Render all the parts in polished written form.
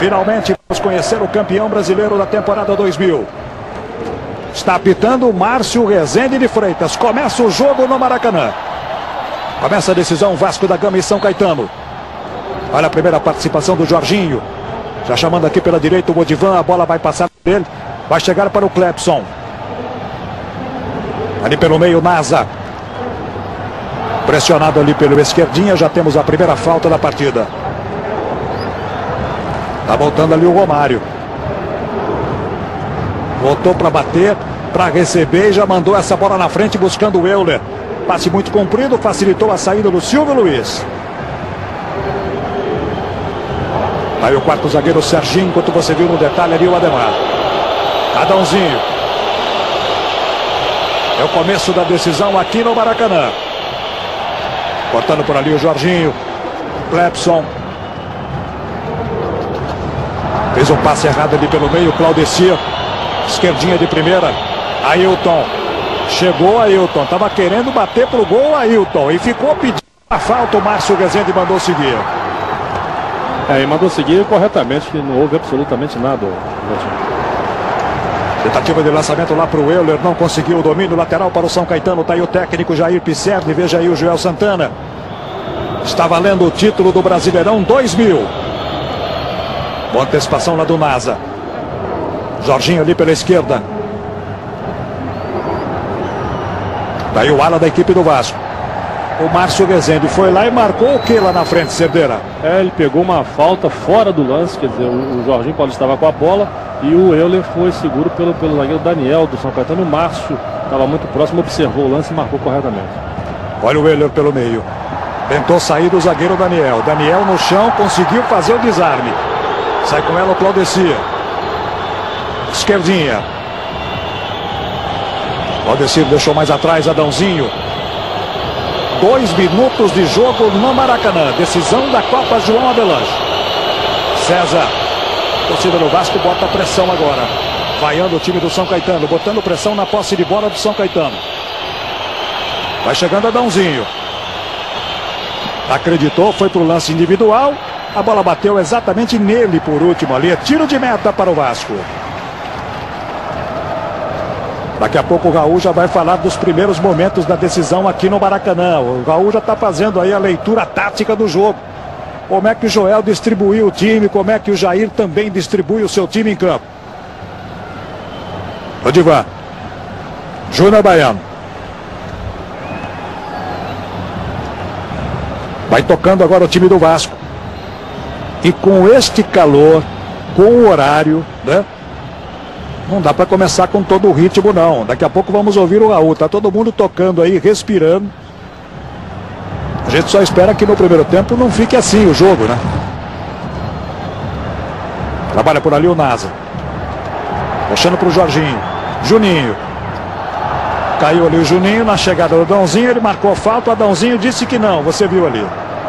Finalmente vamos conhecer o campeão brasileiro da temporada 2000. Está apitando o Márcio Rezende de Freitas. Começa o jogo no Maracanã. Começa a decisão Vasco da Gama e São Caetano. Olha a primeira participação do Jorginho. Já chamando aqui pela direita o Modivan. A bola vai passar dele. Vai chegar para o Clepson. Ali pelo meio, Nasa. Pressionado ali pelo esquerdinha. Já temos a primeira falta da partida. Tá voltando ali o Romário. Voltou para bater, para receber e já mandou essa bola na frente buscando o Euler. Passe muito comprido, facilitou a saída do Silvio Luiz. Aí o quarto zagueiro Serginho, enquanto você viu no detalhe ali o Ademar. Adãozinho. É o começo da decisão aqui no Maracanã. Cortando por ali o Jorginho. Clepson. Fez um passe errado ali pelo meio, Claudecir. Esquerdinha de primeira. Ailton. Chegou Ailton. Estava querendo bater pro gol Ailton. E ficou pedindo a falta. O Márcio Rezende mandou seguir. E mandou seguir corretamente, que não houve absolutamente nada. Tentativa de lançamento lá para o Euler. Não conseguiu o domínio lateral para o São Caetano. Está aí o técnico Jair Pisserni. Veja aí o Joel Santana. Está valendo o título do Brasileirão 2000. Boa antecipação lá do Nasa. Jorginho ali pela esquerda. Daí o ala da equipe do Vasco. O Márcio Rezende foi lá e marcou o que lá na frente, Cerdeira? Ele pegou uma falta fora do lance, quer dizer, o Jorginho Paulo estava com a bola e o Euler foi seguro pelo zagueiro Daniel do São Caetano. O Márcio estava muito próximo, observou o lance e marcou corretamente. Olha o Euler pelo meio. Tentou sair do zagueiro Daniel. Daniel no chão, conseguiu fazer o desarme. Sai com ela o Claudecir. Esquerdinha. Claudecir deixou mais atrás, Adãozinho. 2 minutos de jogo no Maracanã. Decisão da Copa João Avelange. César. Torcida do Vasco bota pressão agora. Vaiando o time do São Caetano. Botando pressão na posse de bola do São Caetano. Vai chegando Adãozinho. Acreditou, foi para o lance individual. A bola bateu exatamente nele por último ali. É tiro de meta para o Vasco. Daqui a pouco o Raul já vai falar dos primeiros momentos da decisão aqui no Maracanã. O Raul já está fazendo aí a leitura tática do jogo. Como é que o Joel distribuiu o time, como é que o Jair também distribui o seu time em campo. Modivan. Júnior Baiano. Vai tocando agora o time do Vasco. E com este calor, com o horário, né? Não dá para começar com todo o ritmo, não. Daqui a pouco vamos ouvir o Raul. Tá todo mundo tocando aí, respirando. A gente só espera que no primeiro tempo não fique assim o jogo, né? Trabalha por ali o Nasa. Puxando para o Jorginho. Juninho. Caiu ali o Juninho na chegada do Adãozinho. Ele marcou falta. O Adãozinho disse que não. Você viu ali.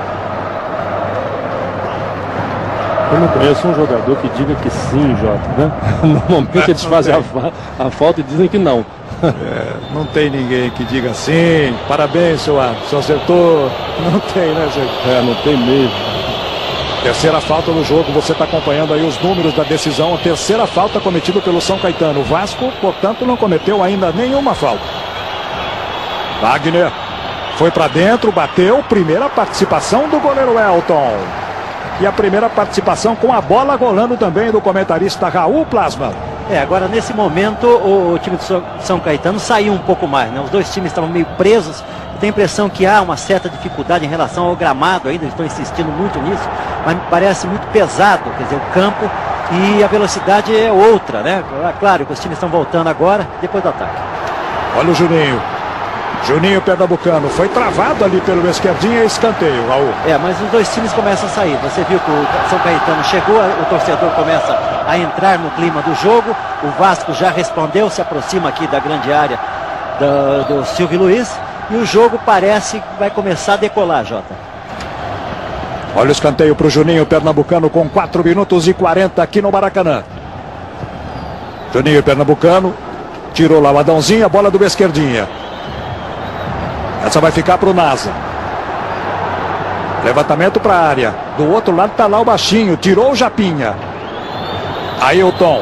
Eu não conheço um jogador que diga que sim, Jota, né? Normalmente eles fazem a falta e dizem que não. Não tem ninguém que diga assim. Parabéns, seu acertou. Não tem, né, gente? Não tem mesmo. Terceira falta do jogo. Você está acompanhando aí os números da decisão. A terceira falta cometida pelo São Caetano. O Vasco, portanto, não cometeu ainda nenhuma falta. Wagner foi para dentro, bateu. Primeira participação do goleiro Elton. E a primeira participação com a bola rolando também do comentarista Raul Plasma. Agora nesse momento o time do São Caetano saiu um pouco mais, né? Os dois times estavam meio presos. Eu tenho a impressão que há uma certa dificuldade em relação ao gramado ainda. Estão insistindo muito nisso, mas me parece muito pesado, quer dizer, o campo e a velocidade é outra, né? Claro que os times estão voltando agora, depois do ataque. Olha o Juninho. Juninho Pernambucano foi travado ali pelo esquerdinho e escanteio, Raul. Mas os dois times começam a sair. Você viu que o São Caetano chegou, o torcedor começa a entrar no clima do jogo. O Vasco já respondeu, se aproxima aqui da grande área do Silvio Luiz. E o jogo parece que vai começar a decolar, Jota. Olha o escanteio para o Juninho Pernambucano com 4 minutos e 40 aqui no Maracanã. Juninho Pernambucano tirou lá o Adãozinho, a bola do esquerdinha. Essa vai ficar para o Nasa. Levantamento para a área. Do outro lado está lá o baixinho. Tirou o Japinha. Ailton.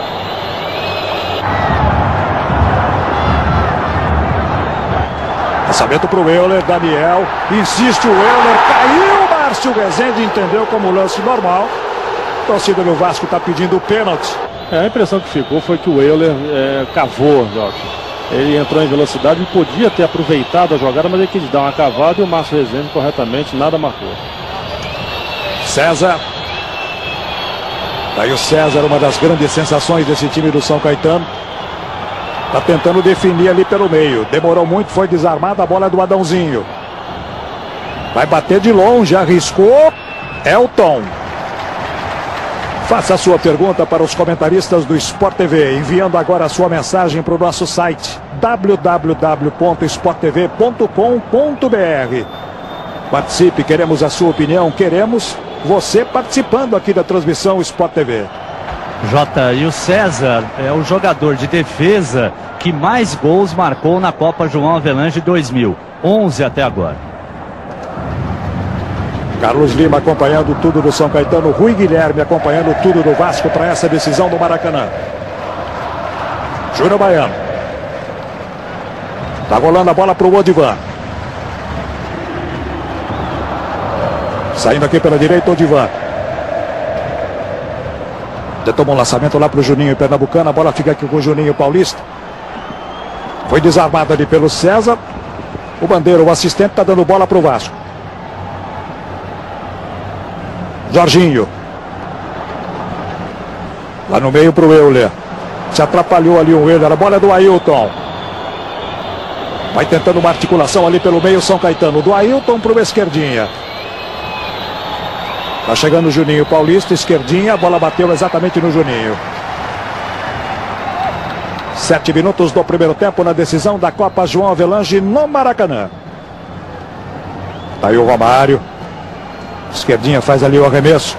Lançamento para o Euler, Daniel. Insiste o Euler, caiu. Márcio Rezende entendeu como lance normal. A torcida do Vasco está pedindo o pênalti. A impressão que ficou foi que o Euler cavou, Jota. Ele entrou em velocidade e podia ter aproveitado a jogada, mas ele quis dar uma cavada e o Márcio Rezende corretamente nada marcou. César. Daí o César, uma das grandes sensações desse time do São Caetano. Está tentando definir ali pelo meio. Demorou muito, foi desarmada, a bola é do Adãozinho. Vai bater de longe, arriscou. Elton. Faça a sua pergunta para os comentaristas do Sport TV, enviando agora a sua mensagem para o nosso site www.sporttv.com.br. Participe, queremos a sua opinião, queremos você participando aqui da transmissão Sport TV. Jota, e o César é o jogador de defesa que mais gols marcou na Copa João Avelange 2000, 11 até agora. Carlos Lima acompanhando tudo do São Caetano, Rui Guilherme acompanhando tudo do Vasco para essa decisão do Maracanã. Júnior Baiano. Tá rolando a bola para o Odivan. Saindo aqui pela direita, Odivan. Tomou um lançamento lá para o Juninho Pernambucano. A bola fica aqui com o Juninho Paulista. Foi desarmado ali pelo César. O Bandeira, o assistente, está dando bola para o Vasco. Jorginho. Lá no meio para o Euler. Se atrapalhou ali o Euler. A bola é do Ailton. Vai tentando uma articulação ali pelo meio São Caetano. Do Ailton para o esquerdinha. Tá chegando o Juninho Paulista, esquerdinha. A bola bateu exatamente no Juninho. 7 minutos do primeiro tempo na decisão da Copa João Avelange no Maracanã. Tá aí o Romário. Esquerdinha faz ali o arremesso.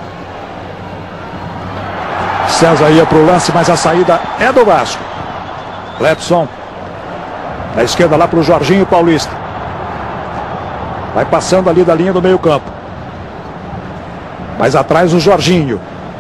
César ia para o lance, mas a saída é do Vasco. Clepson. Da esquerda lá para o Jorginho Paulista. Vai passando ali da linha do meio campo. Mais atrás o Jorginho.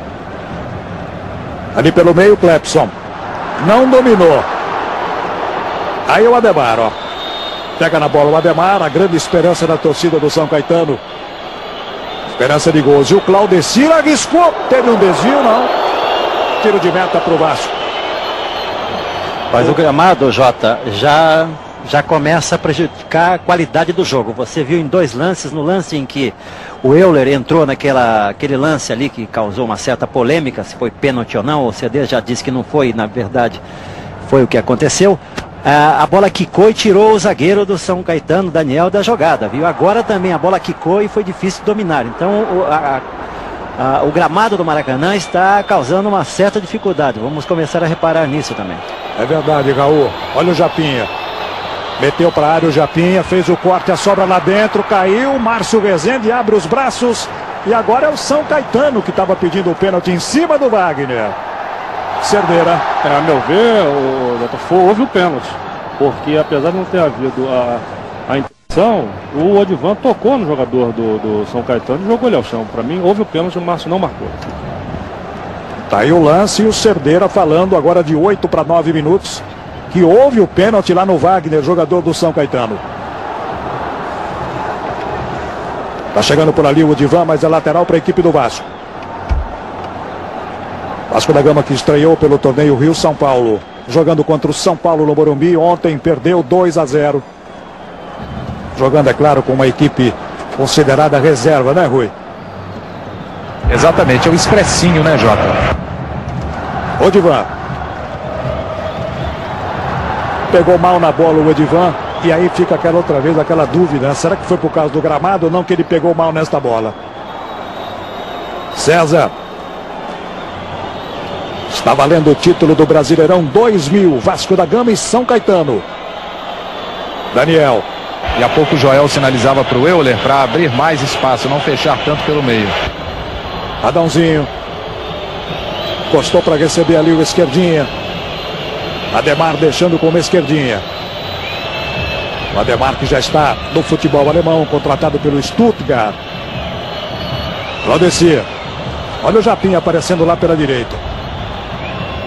Ali pelo meio, Clepson. Não dominou. Aí o Ademar, ó. Pega na bola o Ademar, a grande esperança da torcida do São Caetano. Esperança de gols. E o Claudecir arriscou. Teve um desvio, não. Tiro de meta para o Vasco. Mas o gramado, Jota, já começa a prejudicar a qualidade do jogo. Você viu em dois lances, no lance em que o Euler entrou aquele lance ali que causou uma certa polêmica, se foi pênalti ou não, o CD já disse que não foi, na verdade foi o que aconteceu. A bola quicou e tirou o zagueiro do São Caetano, Daniel, da jogada, viu? Agora também a bola quicou e foi difícil dominar. Então o gramado do Maracanã está causando uma certa dificuldade. Vamos começar a reparar nisso também. É verdade, Raul. Olha o Japinha. Meteu para a área o Japinha, fez o corte, a sobra lá dentro, caiu. Márcio Rezende abre os braços. E agora é o São Caetano que estava pedindo o pênalti em cima do Wagner. Cerdeira. A meu ver, houve o pênalti. Porque apesar de não ter havido a intenção, o Odivan tocou no jogador do São Caetano e jogou ele ao chão. Para mim, houve o pênalti, o Márcio não marcou. Tá aí o lance e o Cerdeira falando agora de 8 para 9 minutos. Que houve o pênalti lá no Wagner, jogador do São Caetano. Tá chegando por ali o Odivan, mas é lateral para a equipe do Vasco. Vasco da Gama que estreou pelo torneio Rio-São Paulo. Jogando contra o São Paulo no Morumbi. Ontem perdeu 2-0. Jogando, é claro, com uma equipe considerada reserva, né, Rui? Exatamente, é o expressinho, né, Jota? Odivan. Pegou mal na bola o Odivan. E aí fica outra vez aquela dúvida, né? Será que foi por causa do gramado ou não que ele pegou mal nesta bola? César. Está valendo o título do Brasileirão 2000. Vasco da Gama e São Caetano. Daniel. E há pouco o Joel sinalizava para o Euler para abrir mais espaço, não fechar tanto pelo meio. Adãozinho. Encostou para receber ali o esquerdinha. Ademar deixando como esquerdinha. O Ademar que já está no futebol alemão, contratado pelo Stuttgart. Claudecir. Olha o Japinha aparecendo lá pela direita.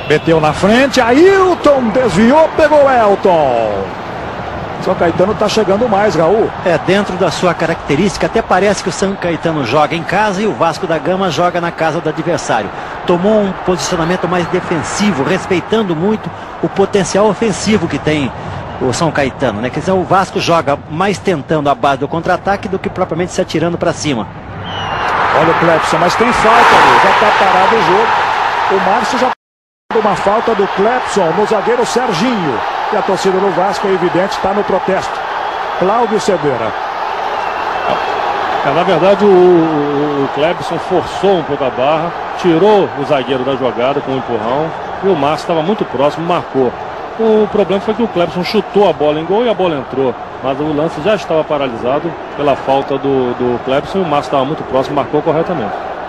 Meteu na frente, Ailton desviou, pegou o Elton. São Caetano está chegando mais, Raul. Dentro da sua característica, até parece que o São Caetano joga em casa e o Vasco da Gama joga na casa do adversário. Tomou um posicionamento mais defensivo, respeitando muito o potencial ofensivo que tem o São Caetano, né? Quer dizer, o Vasco joga mais tentando a base do contra-ataque do que propriamente se atirando para cima. Olha o Clepson, mas tem falta ali, já está parado o jogo. O Márcio já uma falta do Clepson no zagueiro Serginho. E a torcida do Vasco, é evidente, está no protesto. Cláudio Cerdeira. Na verdade, o Clepson forçou um pouco a barra, tirou o zagueiro da jogada com um empurrão e o Márcio estava muito próximo, marcou. O problema foi que o Clepson chutou a bola em gol e a bola entrou. Mas o lance já estava paralisado pela falta do Clepson e o Márcio estava muito próximo, marcou corretamente.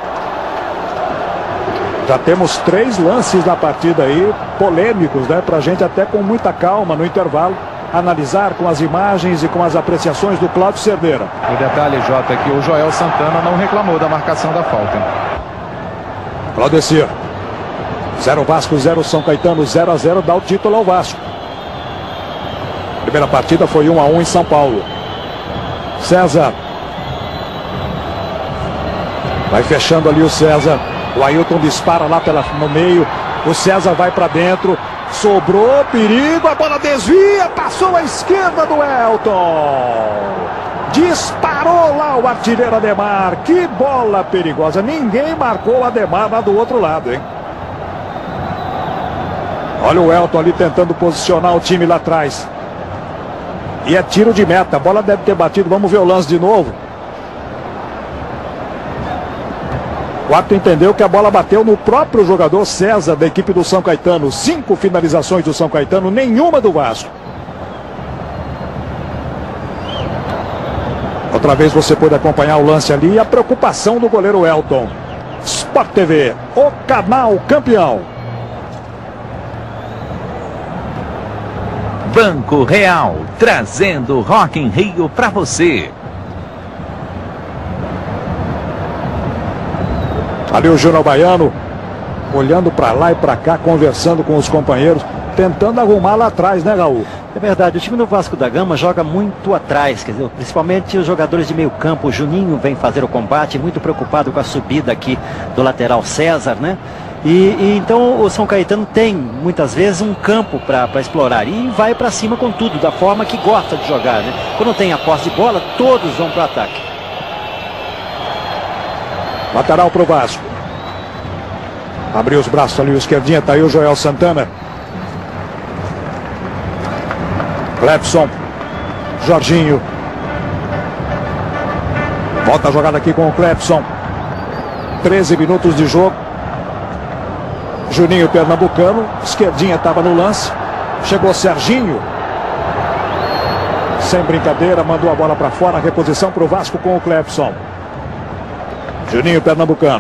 Já temos 3 lances da partida aí, polêmicos, né? Pra gente até com muita calma no intervalo, analisar com as imagens e com as apreciações do Cláudio Cerdeira. O detalhe, Jota, é que o Joel Santana não reclamou da marcação da falta. Claudecir. 0 Vasco, 0 São Caetano, 0-0, dá o título ao Vasco. Primeira partida foi 1-1 em São Paulo. César. Vai fechando ali o César. O Ailton dispara lá no meio. O César vai para dentro. Sobrou, perigo, a bola desvia, passou à esquerda do Elton. Disparou lá o artilheiro Ademar. Que bola perigosa. Ninguém marcou o Ademar lá do outro lado, hein? Olha o Elton ali tentando posicionar o time lá atrás. E é tiro de meta. A bola deve ter batido. Vamos ver o lance de novo. O árbitro entendeu que a bola bateu no próprio jogador César da equipe do São Caetano. 5 finalizações do São Caetano, nenhuma do Vasco. Outra vez você pôde acompanhar o lance ali e a preocupação do goleiro Elton. Sport TV, o canal campeão. Banco Real, trazendo Rock in Rio para você. Ali o Júnior Baiano, olhando para lá e para cá, conversando com os companheiros, tentando arrumar lá atrás, né, Raul? É verdade, o time do Vasco da Gama joga muito atrás, quer dizer, principalmente os jogadores de meio campo. O Juninho vem fazer o combate, muito preocupado com a subida aqui do lateral César, né? E então o São Caetano tem, muitas vezes, um campo para explorar e vai para cima com tudo, da forma que gosta de jogar, né? Quando tem a posse de bola, todos vão para o ataque. Lateral para o Vasco. Abriu os braços ali, o esquerdinha, tá aí o Joel Santana. Clepson. Jorginho. Volta a jogada aqui com o Clepson. 13 minutos de jogo. Juninho Pernambucano. Esquerdinha estava no lance. Chegou Serginho. Sem brincadeira, mandou a bola para fora. Reposição para o Vasco com o Clepson. Juninho Pernambucano.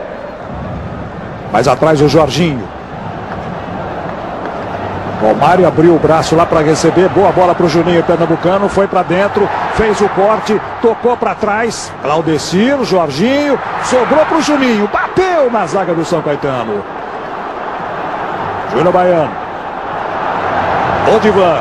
Mais atrás o Jorginho. Romário abriu o braço lá para receber. Boa bola para o Juninho Pernambucano. Foi para dentro. Fez o corte. Tocou para trás. Claudecir, Jorginho. Sobrou para o Juninho. Bateu na zaga do São Caetano. Júnior Baiano. Odivan.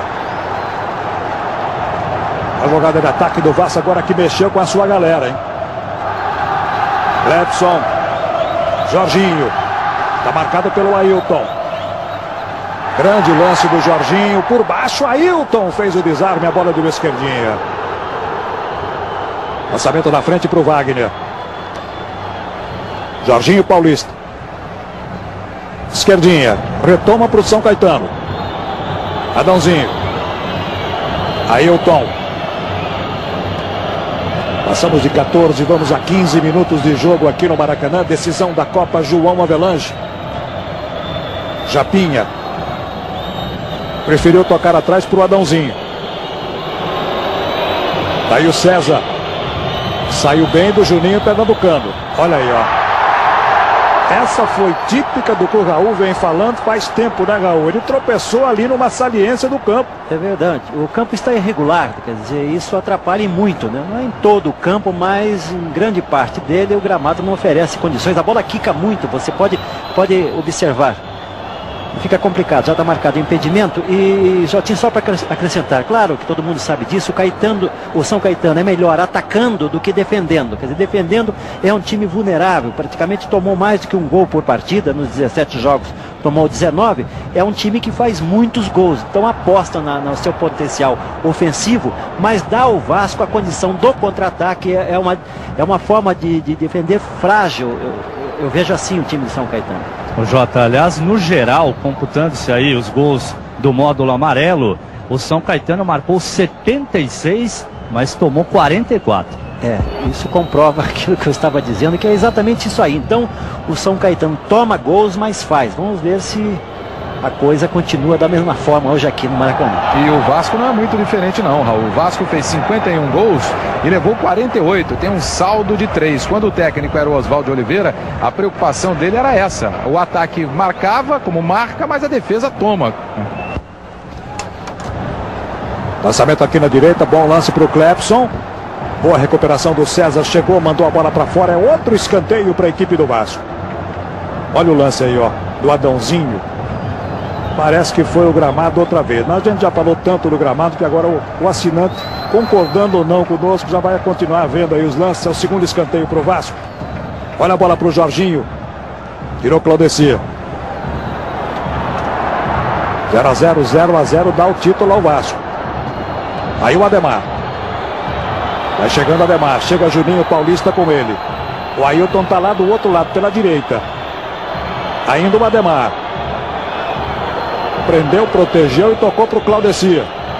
A jogada de ataque do Vasco agora que mexeu com a sua galera, hein? Clepson. Jorginho. Está marcado pelo Ailton. Grande lance do Jorginho. Por baixo, Ailton fez o desarme. A bola de esquerdinha. Lançamento na frente para o Wagner. Jorginho Paulista. Esquerdinha. Retoma para o São Caetano. Adãozinho. Ailton. Passamos de 14, vamos a 15 minutos de jogo aqui no Maracanã. Decisão da Copa João Avelange. Japinha. Preferiu tocar atrás para o Adãozinho. Daí o César. Saiu bem do Juninho Pernambucano. Olha aí, ó. Essa foi típica do que o Raul vem falando faz tempo, né, Raul? Ele tropeçou ali numa saliência do campo. É verdade. O campo está irregular, quer dizer, isso atrapalha muito, né? Não é em todo o campo, mas em grande parte dele o gramado não oferece condições. A bola quica muito, você pode observar. fica complicado. Já está marcado o impedimento. E Jotinho, só para acrescentar, claro que todo mundo sabe disso, o São Caetano é melhor atacando do que defendendo. Quer dizer, defendendo é um time vulnerável, praticamente tomou mais do que um gol por partida nos 17 jogos, tomou 19. É um time que faz muitos gols, então aposta no seu potencial ofensivo, mas dá ao Vasco a condição do contra-ataque. É uma forma de defender frágil. Eu vejo assim o time de São Caetano. O Jota, aliás, no geral, computando-se aí os gols do módulo amarelo, o São Caetano marcou 76, mas tomou 44. Isso comprova aquilo que eu estava dizendo, que é exatamente isso aí. Então, o São Caetano toma gols, mas faz. Vamos ver se a coisa continua da mesma forma hoje aqui no Maracanã. E o Vasco não é muito diferente não, Raul. O Vasco fez 51 gols e levou 48, tem um saldo de 3. Quando o técnico era o Oswaldo Oliveira, a preocupação dele era essa. O ataque marcava como marca, mas a defesa toma. Lançamento aqui na direita, bom lance para o Clepson. Boa recuperação do César, chegou, mandou a bola para fora. É outro escanteio para a equipe do Vasco. Olha o lance aí, ó, do Adãozinho. Parece que foi o gramado outra vez. Mas a gente já falou tanto do gramado que agora o assinante, concordando ou não conosco, já vai continuar vendo aí os lances. É o segundo escanteio para o Vasco. Olha a bola para o Jorginho. Tirou Claudecir. 0-0, 0-0, dá o título ao Vasco. Aí o Ademar. Vai chegando o Ademar. Chega Juninho Paulista com ele. O Ailton está lá do outro lado, pela direita. Ainda o Ademar. Prendeu, protegeu e tocou para o Claudecir.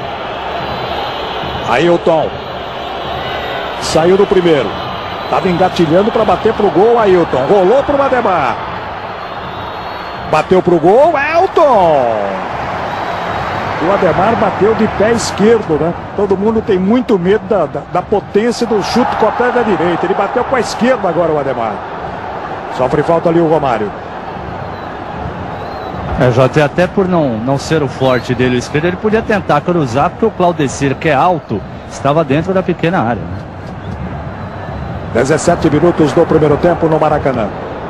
Ailton. Saiu do primeiro. Estava engatilhando para bater para o gol. Ailton. Rolou para o Ademar. Bateu para o gol. Elton. O Ademar bateu de pé esquerdo, né? Todo mundo tem muito medo da potência do chute com a perna direita. Ele bateu com a esquerda agora, o Ademar. Sofre falta ali o Romário. Jota, até por não ser o forte dele o esquerdo, ele podia tentar cruzar, porque o Claudecir, que é alto, estava dentro da pequena área. 17 minutos do primeiro tempo no Maracanã.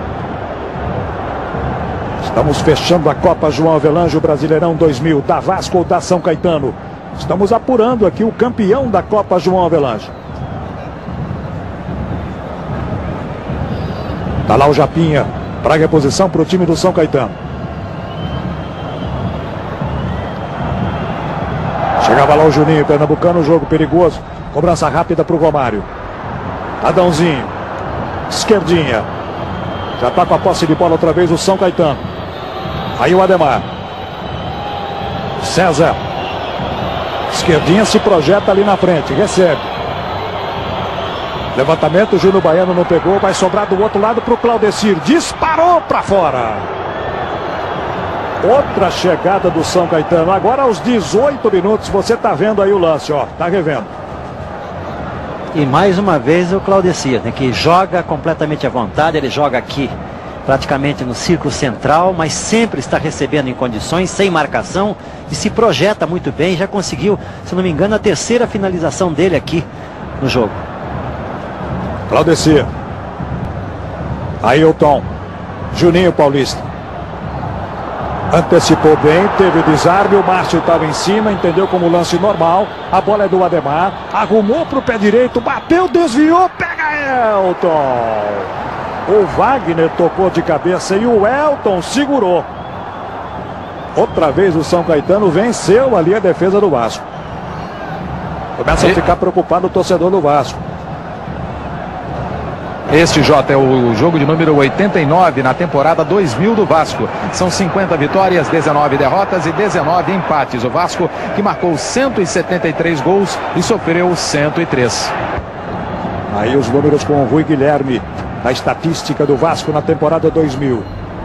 Estamos fechando a Copa João Avelange, Brasileirão 2000, da Vasco ou da São Caetano. Estamos apurando aqui o campeão da Copa João Avelange. Está lá o Japinha para reposição para o time do São Caetano. Chegava lá o Juninho, pernambucano, jogo perigoso. Cobrança rápida para o Romário. Adãozinho. Esquerdinha. Já está com a posse de bola outra vez o São Caetano. Aí o Ademar. César. Esquerdinha se projeta ali na frente. Recebe. Levantamento, Júnior Baiano não pegou. Vai sobrar do outro lado para o Claudecir. Disparou para fora. Outra chegada do São Caetano. Agora aos 18 minutos. Você está vendo aí o lance, ó. Está revendo. E mais uma vez o Claudecir, né, que joga completamente à vontade. Ele joga aqui praticamente no círculo central, mas sempre está recebendo em condições, sem marcação, e se projeta muito bem. Já conseguiu, se não me engano, a terceira finalização dele aqui no jogo. Claudecir. Ailton. Juninho Paulista. Antecipou bem, teve desarme, o Márcio estava em cima, entendeu como lance normal. A bola é do Ademar, arrumou para o pé direito, bateu, desviou, pega Elton. O Wagner tocou de cabeça e o Elton segurou. Outra vez o São Caetano venceu ali a defesa do Vasco. Começa a ficar preocupado o torcedor do Vasco. Este, Jota, é o jogo de número 89 na temporada 2000 do Vasco. São 50 vitórias, 19 derrotas e 19 empates. O Vasco que marcou 173 gols e sofreu 103. Aí os números com o Rui Guilherme, a estatística do Vasco na temporada 2000.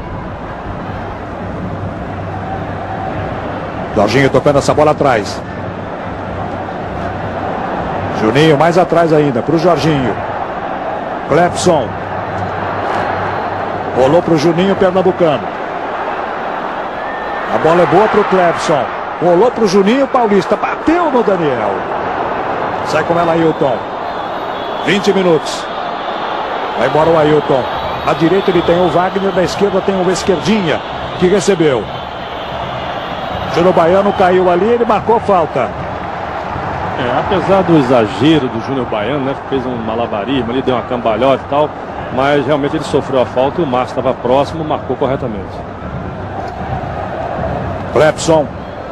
Jorginho tocando essa bola atrás. Juninho mais atrás ainda, para o Jorginho. Clepson. Rolou para o Juninho pernambucano. A bola é boa para o Clepson. Rolou para o Juninho Paulista. Bateu no Daniel. Sai com ela Ailton. 20 minutos. Vai embora o Ailton. À direita ele tem o Wagner. Da esquerda tem o Esquerdinha, que recebeu. Júnior Baiano caiu ali, ele marcou falta. Apesar do exagero do Júnior Baiano, né? Fez um malabarismo ali, deu uma cambalhota e tal. Mas realmente ele sofreu a falta e o Márcio estava próximo, marcou corretamente. Clepson.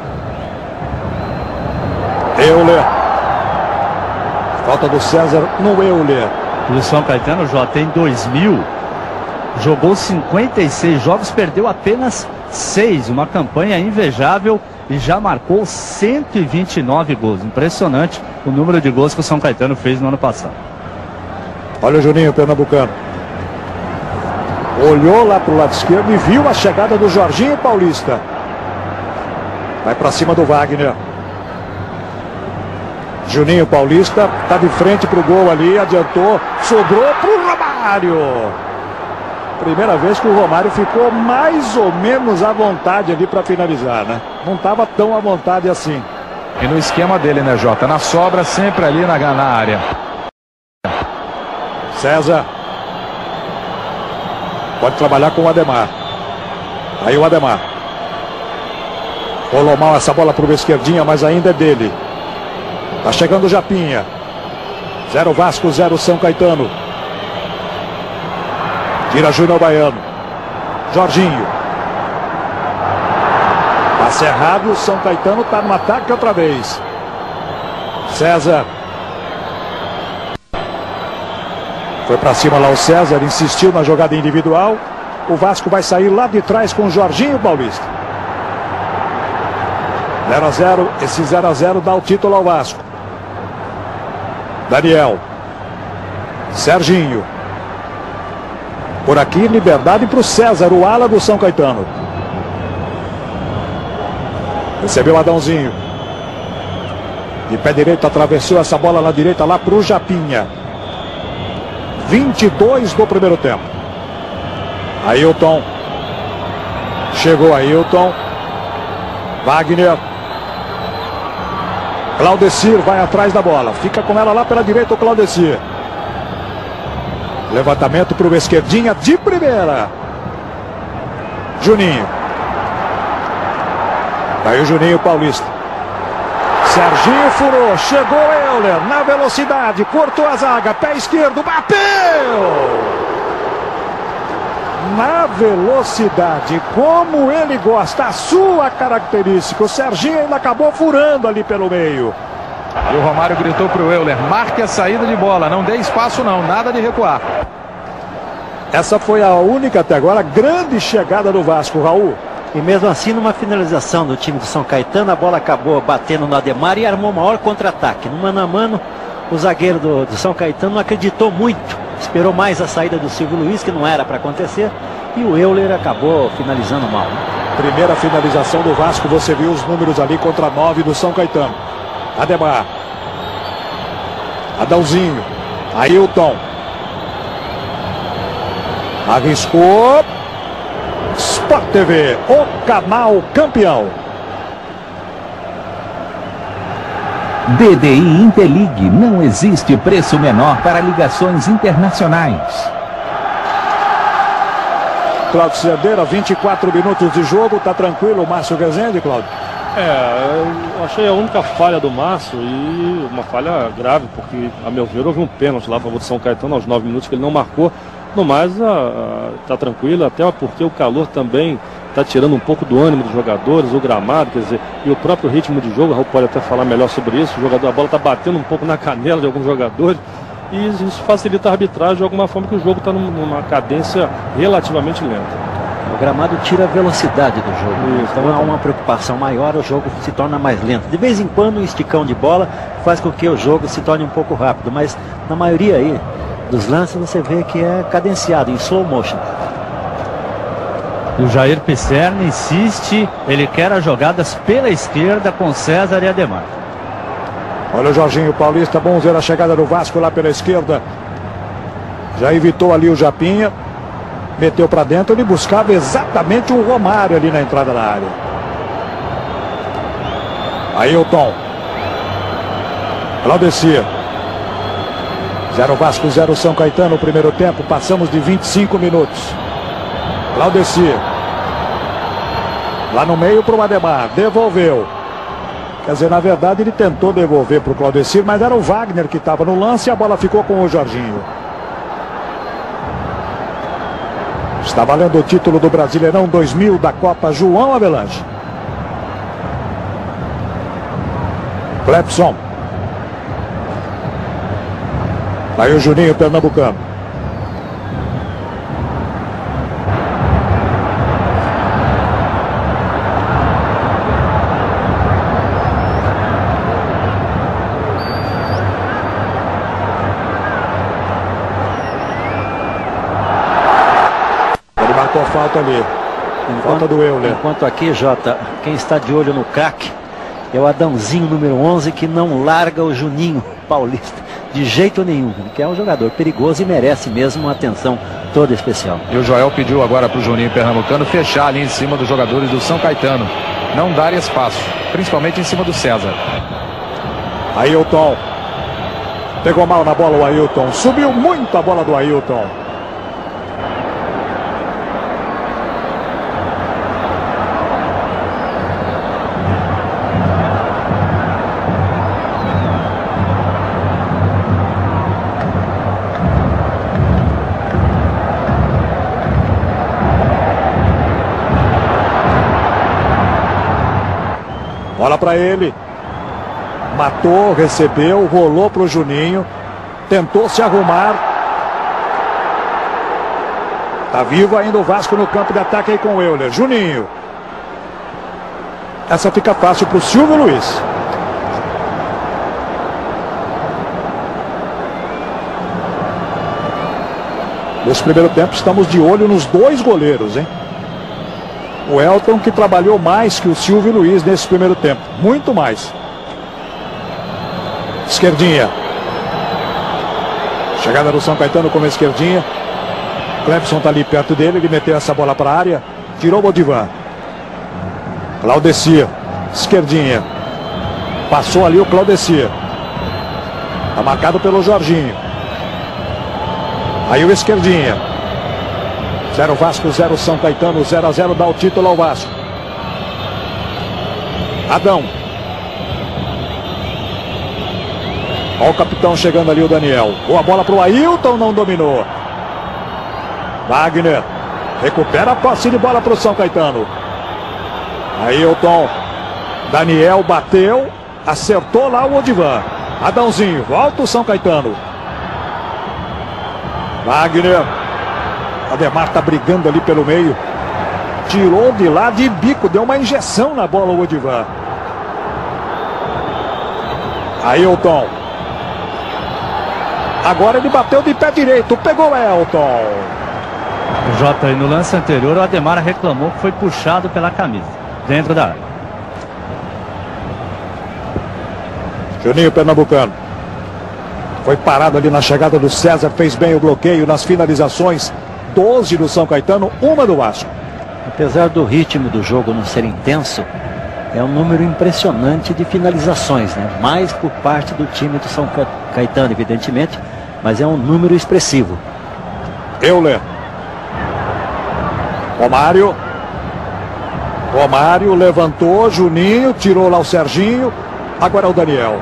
Euler. Falta do César no Euler. O São Caetano, Jota, em 2000, jogou 56 jogos, perdeu apenas 6. Uma campanha invejável e já marcou 129 gols. Impressionante o número de gols que o São Caetano fez no ano passado. Olha o Juninho Pernambucano. Olhou lá para o lado esquerdo e viu a chegada do Jorginho Paulista. Vai para cima do Wagner. Juninho Paulista está de frente para o gol ali, adiantou, sobrou para o Romário. Primeira vez que o Romário ficou mais ou menos à vontade ali para finalizar, né? Não estava tão à vontade assim. E no esquema dele, né, Jota? Na sobra, sempre ali na área. César. Pode trabalhar com o Ademar. Aí o Ademar. Rolou mal essa bola para o esquerdinha, mas ainda é dele. Tá chegando o Japinha. 0 Vasco, 0 São Caetano. Tira Júnior Baiano. Jorginho. Passe errado, São Caetano tá no ataque outra vez. César. Foi para cima lá o César, insistiu na jogada individual. O Vasco vai sair lá de trás com o Jorginho Paulista. 0 a 0, esse 0 a 0 dá o título ao Vasco. Daniel. Serginho. Por aqui, liberdade para o César, o ala do São Caetano. Recebeu Adãozinho. De pé direito, atravessou essa bola na direita lá para o Japinha. 22 do primeiro tempo. Ailton. Chegou Ailton. Wagner. Claudecir vai atrás da bola. Fica com ela lá pela direita o Claudecir. Levantamento para o esquerdinha de primeira. Juninho. Aí o Juninho Paulista. Serginho furou. Chegou Euler na velocidade. Cortou a zaga. Pé esquerdo. Bateu! Na velocidade. Como ele gosta. A sua característica. O Serginho ainda acabou furando ali pelo meio. E o Romário gritou para o Euler: marque a saída de bola. Não dê espaço não. Nada de recuar. Essa foi a única até agora grande chegada do Vasco, Raul. E mesmo assim, numa finalização do time do São Caetano, a bola acabou batendo no Ademar e armou maior contra-ataque. No mano a mano, o zagueiro do São Caetano não acreditou muito. Esperou mais a saída do Silvio Luiz, que não era para acontecer. E o Euler acabou finalizando mal, né? Primeira finalização do Vasco, você viu os números ali contra 9 do São Caetano. Ademar. Adãozinho. Ailton. Arriscou. Sport TV, o canal campeão. DDI Interlig, não existe preço menor para ligações internacionais. Cláudio Cerdeira, 24 minutos de jogo, tá tranquilo o Márcio Rezende, Cláudio? Eu achei a única falha do Márcio e uma falha grave, porque, a meu ver, houve um pênalti lá a favor do São Caetano aos 9 minutos que ele não marcou. No mais, tá tranquilo, até porque o calor também está tirando um pouco do ânimo dos jogadores, o gramado, quer dizer, e o próprio ritmo de jogo. O Raul pode até falar melhor sobre isso. O jogador, a bola está batendo um pouco na canela de alguns jogadores e isso facilita a arbitragem de alguma forma, que o jogo está numa cadência relativamente lenta. O gramado tira a velocidade do jogo, isso, então há uma preocupação maior, o jogo se torna mais lento. De vez em quando um esticão de bola faz com que o jogo se torne um pouco rápido, mas na maioria aí dos lances você vê que é cadenciado, em slow motion. O Jair Pisserni insiste, ele quer as jogadas pela esquerda com César e Ademar. Olha o Jorginho Paulista, bom ver a chegada do Vasco lá pela esquerda. Já evitou ali o Japinha. Meteu para dentro, ele buscava exatamente o Romário ali na entrada da área. Ailton. Claudecir. 0 Vasco, 0 São Caetano, primeiro tempo. Passamos de 25 minutos. Claudecir. Lá no meio para o Ademar, devolveu. Quer dizer, na verdade ele tentou devolver para o Claudecir, mas era o Wagner que estava no lance e a bola ficou com o Jorginho. Está valendo o título do Brasileirão 2000 da Copa João Avelange. Clepson. Aí o Juninho pernambucano. Ele marcou falta ali. Falta do Euler. Enquanto aqui, Jota, quem está de olho no craque é o Adãozinho, número 11, que não larga o Juninho Paulista de jeito nenhum, que é um jogador perigoso e merece mesmo uma atenção toda especial. E o Joel pediu agora para o Juninho Pernambucano fechar ali em cima dos jogadores do São Caetano, não dar espaço, principalmente em cima do César. Ailton. Pegou mal na bola o Ailton, subiu muito a bola do Ailton. Bola para ele. Matou, recebeu, rolou para o Juninho. Tentou se arrumar. Tá vivo ainda o Vasco no campo de ataque aí com o Euler. Juninho. Essa fica fácil para o Silvio Luiz. Nesse primeiro tempo estamos de olho nos dois goleiros, hein? O Elton, que trabalhou mais que o Silvio Luiz nesse primeiro tempo. Muito mais. Esquerdinha. Chegada do São Caetano com a esquerdinha. Clepson está ali perto dele. Ele meteu essa bola para a área. Tirou o Bodivan. Claudecir. Esquerdinha. Passou ali o Claudecir. Está marcado pelo Jorginho. Aí o esquerdinha. 0 Vasco, 0 São Caetano, 0-0 dá o título ao Vasco. Adão. Olha o capitão chegando ali, o Daniel. Boa bola para o Ailton, não dominou. Wagner. Recupera a posse de bola para o São Caetano. Ailton. Daniel bateu. Acertou lá o Odivan. Adãozinho. Volta o São Caetano. Wagner. Ademar está brigando ali pelo meio. Tirou de lá de bico. Deu uma injeção na bola o Odivan. Ailton. Agora ele bateu de pé direito. Pegou o Elton. Jota, no lance anterior o Ademar reclamou que foi puxado pela camisa. Dentro da área. Juninho Pernambucano. Foi parado ali na chegada do César. Fez bem o bloqueio nas finalizações. 12 do São Caetano, 1 do Vasco. Apesar do ritmo do jogo não ser intenso, é um número impressionante de finalizações, né? Mais por parte do time do São Caetano, evidentemente, mas é um número expressivo. Euler. Romário. Romário levantou, Juninho, tirou lá o Serginho. Agora é o Daniel.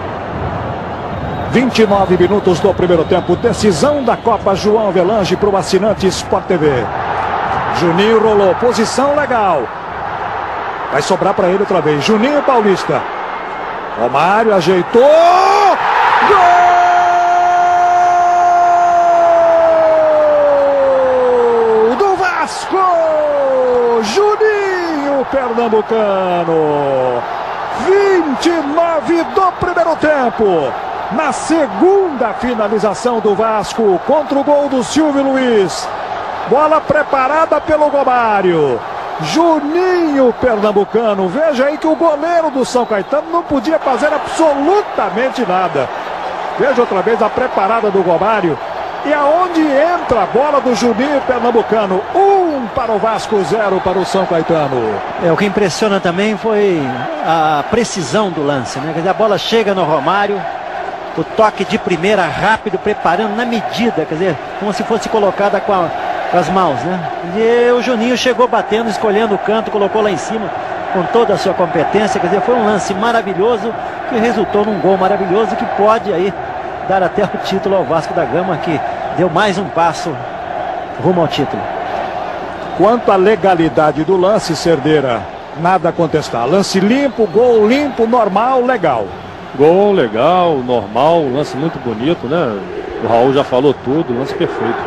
29 minutos do primeiro tempo. Decisão da Copa João Avelange para o assinante Sport TV. Juninho rolou. Posição legal. Vai sobrar para ele outra vez. Juninho Paulista. Romário ajeitou. Gol do Vasco. Juninho Pernambucano. 29 do primeiro tempo. Na segunda finalização do Vasco contra o gol do Silvio Luiz. Bola preparada pelo Romário. Juninho Pernambucano. Veja aí que o goleiro do São Caetano não podia fazer absolutamente nada. Veja outra vez a preparada do Romário. E aonde entra a bola do Juninho Pernambucano. 1 para o Vasco, 0 para o São Caetano. O que impressiona também foi a precisão do lance, né? Quer dizer, a bola chega no Romário. O toque de primeira rápido, preparando na medida, quer dizer, como se fosse colocada com com as mãos, né? E o Juninho chegou batendo, escolhendo o canto, colocou lá em cima com toda a sua competência. Quer dizer, foi um lance maravilhoso que resultou num gol maravilhoso que pode aí dar até o título ao Vasco da Gama, que deu mais um passo rumo ao título. Quanto à legalidade do lance, Cerdeira, nada a contestar. Lance limpo, gol limpo, normal, legal. Gol legal, normal, lance muito bonito, né? O Raul já falou tudo, lance perfeito.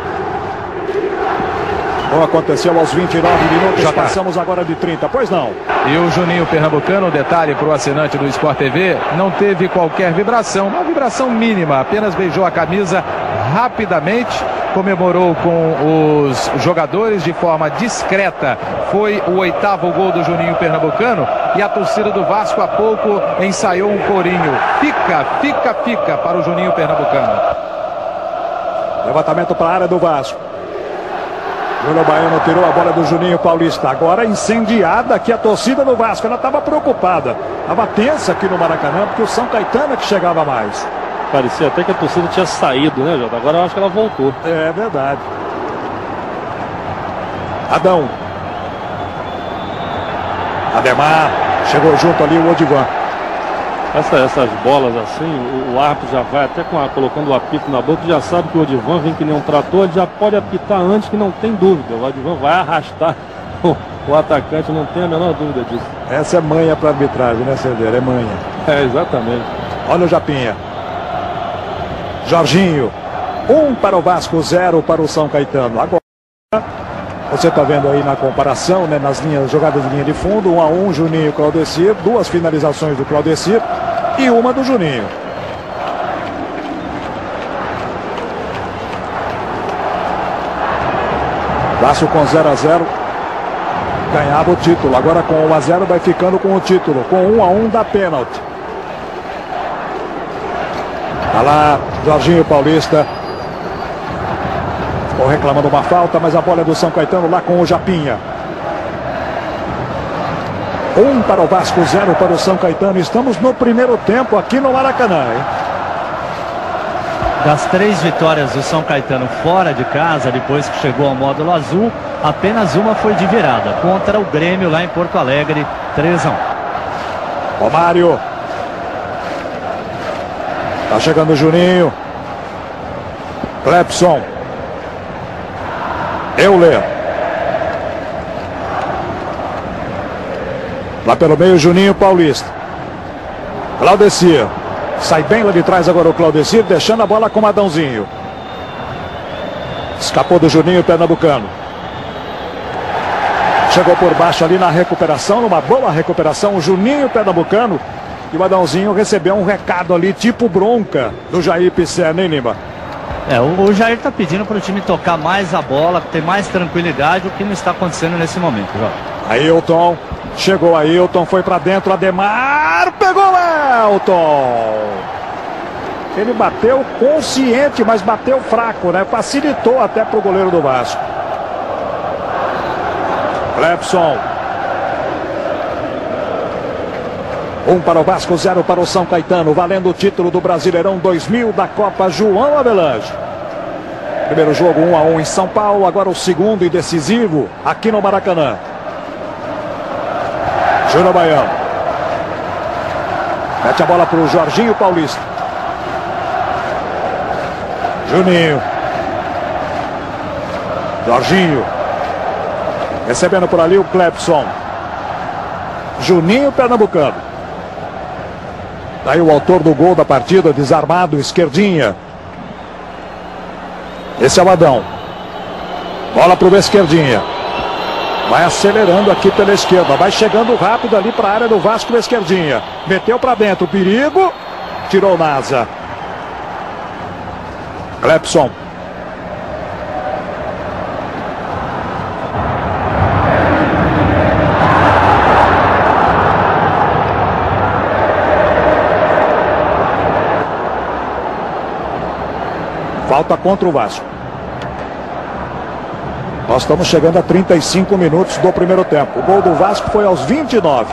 Bom, aconteceu aos 29 minutos, já passamos agora de 30, pois não. E o Juninho Pernambucano, detalhe para o assinante do Sport TV, não teve qualquer vibração, uma vibração mínima, apenas beijou a camisa rapidamente, comemorou com os jogadores de forma discreta. Foi o 8º gol do Juninho Pernambucano e a torcida do Vasco há pouco ensaiou um corinho. Fica para o Juninho Pernambucano. Levantamento para a área do Vasco. Júnior Baiano tirou a bola do Juninho Paulista. Agora incendiada aqui a torcida do Vasco. Ela estava preocupada. Estava tensa aqui no Maracanã, porque o São Caetano é que chegava mais. Parecia até que a torcida tinha saído, né, Jota? Agora eu acho que ela voltou. É verdade. Adão. Ademar. Chegou junto ali o Odivan. Essas bolas assim, o árbitro já vai até colocando o apito na boca, já sabe que o Odivan vem que nem um trator, ele já pode apitar antes, que não tem dúvida. O Odivan vai arrastar o atacante, não tem a menor dúvida disso. Essa é manha para arbitragem, né, Cerdeira? É manha. É, exatamente. Olha o Japinha. Jorginho. 1 para o Vasco, 0 para o São Caetano. Agora, você está vendo aí na comparação, né, nas jogadas de linha de fundo, 1 a 1, Juninho e Claudecir, 2 finalizações do Claudecir e uma do Juninho. Vasco com 0 a 0 ganhava o título. Agora com 1 a 0 vai ficando com o título. Com 1 a 1 dá pênalti. Tá lá, Jorginho Paulista. Ficou reclamando uma falta, mas a bola é do São Caetano lá com o Japinha. 1 para o Vasco, 0 para o São Caetano. Estamos no primeiro tempo aqui no Maracanã, hein? Das 3 vitórias do São Caetano fora de casa, depois que chegou ao módulo azul, apenas uma foi de virada, contra o Grêmio lá em Porto Alegre, 3 a 1. Romário. Tá chegando o Juninho. Clepson. Euler. Lá pelo meio, Juninho Paulista. Claudecir. Sai bem lá de trás agora o Claudecir, deixando a bola com o Adãozinho. Escapou do Juninho Pernambucano. Chegou por baixo ali na recuperação, numa boa recuperação, o Juninho Pernambucano. E o Adãozinho recebeu um recado ali, tipo bronca, do Jair Pisserni, hein, Lima? O Jair está pedindo para o time tocar mais a bola, ter mais tranquilidade, o que não está acontecendo nesse momento, João. Ailton, chegou Ailton, foi para dentro, Ademar, pegou Elton. Ele bateu consciente, mas bateu fraco, né? Facilitou até para o goleiro do Vasco. Clepson. 1 para o Vasco, 0 para o São Caetano, valendo o título do Brasileirão 2000 da Copa João Avelange. Primeiro jogo 1 a 1 em São Paulo, agora o segundo e decisivo aqui no Maracanã. Júnior Baiano. Mete a bola para o Jorginho Paulista. Juninho. Jorginho. Recebendo por ali o Clepson. Juninho Pernambucano. Daí o autor do gol da partida, desarmado, esquerdinha. Esse é o Adão. Bola para o esquerdinha. Vai acelerando aqui pela esquerda. Vai chegando rápido ali para a área do Vasco, esquerdinha. Meteu para dentro, perigo. Tirou Nasa. Clepson. Falta contra o Vasco. Nós estamos chegando a 35 minutos do primeiro tempo. O gol do Vasco foi aos 29.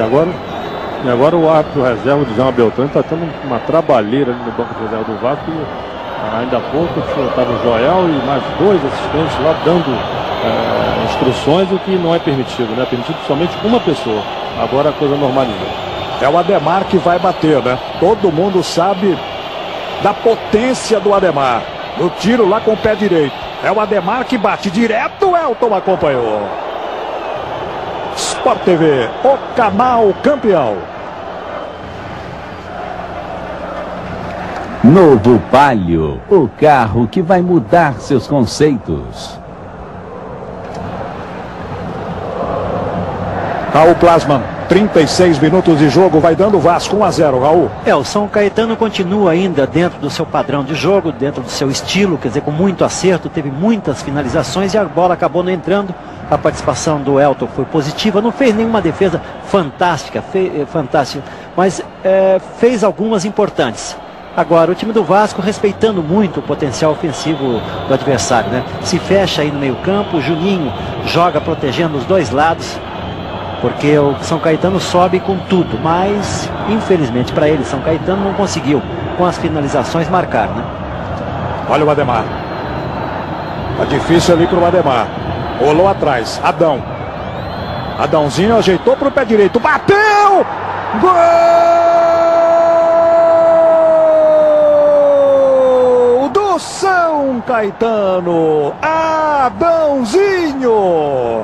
E agora o árbitro reserva de João Beltrão está tendo uma trabalheira ali no banco de reserva do Vasco. Ainda há pouco estava o Joel e mais 2 assistentes lá dando instruções, o que não é permitido, né? É permitido somente uma pessoa. Agora a coisa normalizou. É o Ademar que vai bater, né? Todo mundo sabe da potência do Ademar. No tiro lá com o pé direito. É o Ademar que bate direto, o Elton acompanhou. Sport TV, o canal campeão. Novo Palio, o carro que vai mudar seus conceitos. Raul Plasman, 36 minutos de jogo, vai dando o Vasco 1 a 0, Raul. O São Caetano continua ainda dentro do seu padrão de jogo, dentro do seu estilo, quer dizer, com muito acerto, teve muitas finalizações e a bola acabou não entrando. A participação do Elton foi positiva, não fez nenhuma defesa fantástica, mas fez algumas importantes. Agora, o time do Vasco respeitando muito o potencial ofensivo do adversário, né? Se fecha aí no meio campo, o Juninho joga protegendo os dois lados, porque o São Caetano sobe com tudo, mas infelizmente para ele, São Caetano não conseguiu com as finalizações marcar, né? Olha o Ademar. Tá difícil ali pro Ademar. Rolou atrás, Adãozinho ajeitou pro pé direito, bateu! Gol do São Caetano! Adãozinho!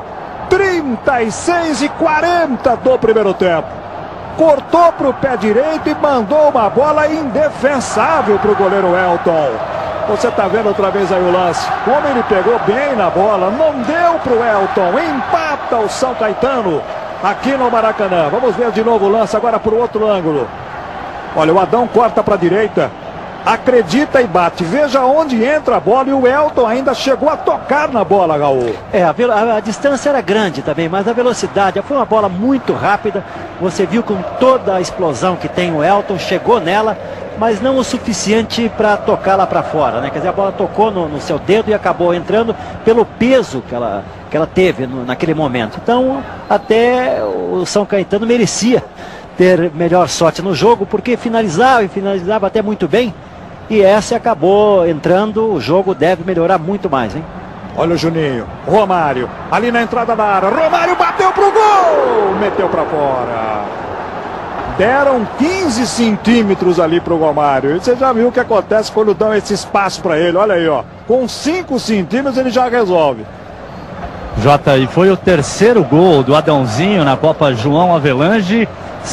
36:40 do primeiro tempo. Cortou pro pé direito e mandou uma bola indefensável pro goleiro Elton. Você tá vendo outra vez aí o lance. Como ele pegou bem na bola. Não deu pro Elton. Empata o São Caetano aqui no Maracanã. Vamos ver de novo o lance agora pro outro ângulo. Olha, o Adão corta pra direita. Acredita e bate. Veja onde entra a bola. E o Elton ainda chegou a tocar na bola, Raul. A distância era grande também, mas a velocidade. Foi uma bola muito rápida. Você viu com toda a explosão que tem o Elton. Chegou nela, mas não o suficiente para tocar lá para fora, né? Quer dizer, a bola tocou no seu dedo e acabou entrando pelo peso que ela teve naquele momento. Então, até o São Caetano merecia ter melhor sorte no jogo, porque finalizava até muito bem. E essa acabou entrando, o jogo deve melhorar muito mais, hein? Olha o Juninho, Romário, ali na entrada da área, Romário bateu pro gol, meteu para fora. Deram 15 centímetros ali pro Romário. E você já viu o que acontece quando dão esse espaço para ele, olha aí, ó. Com 5 centímetros ele já resolve. Jota, e foi o terceiro gol do Adãozinho na Copa João Avelange,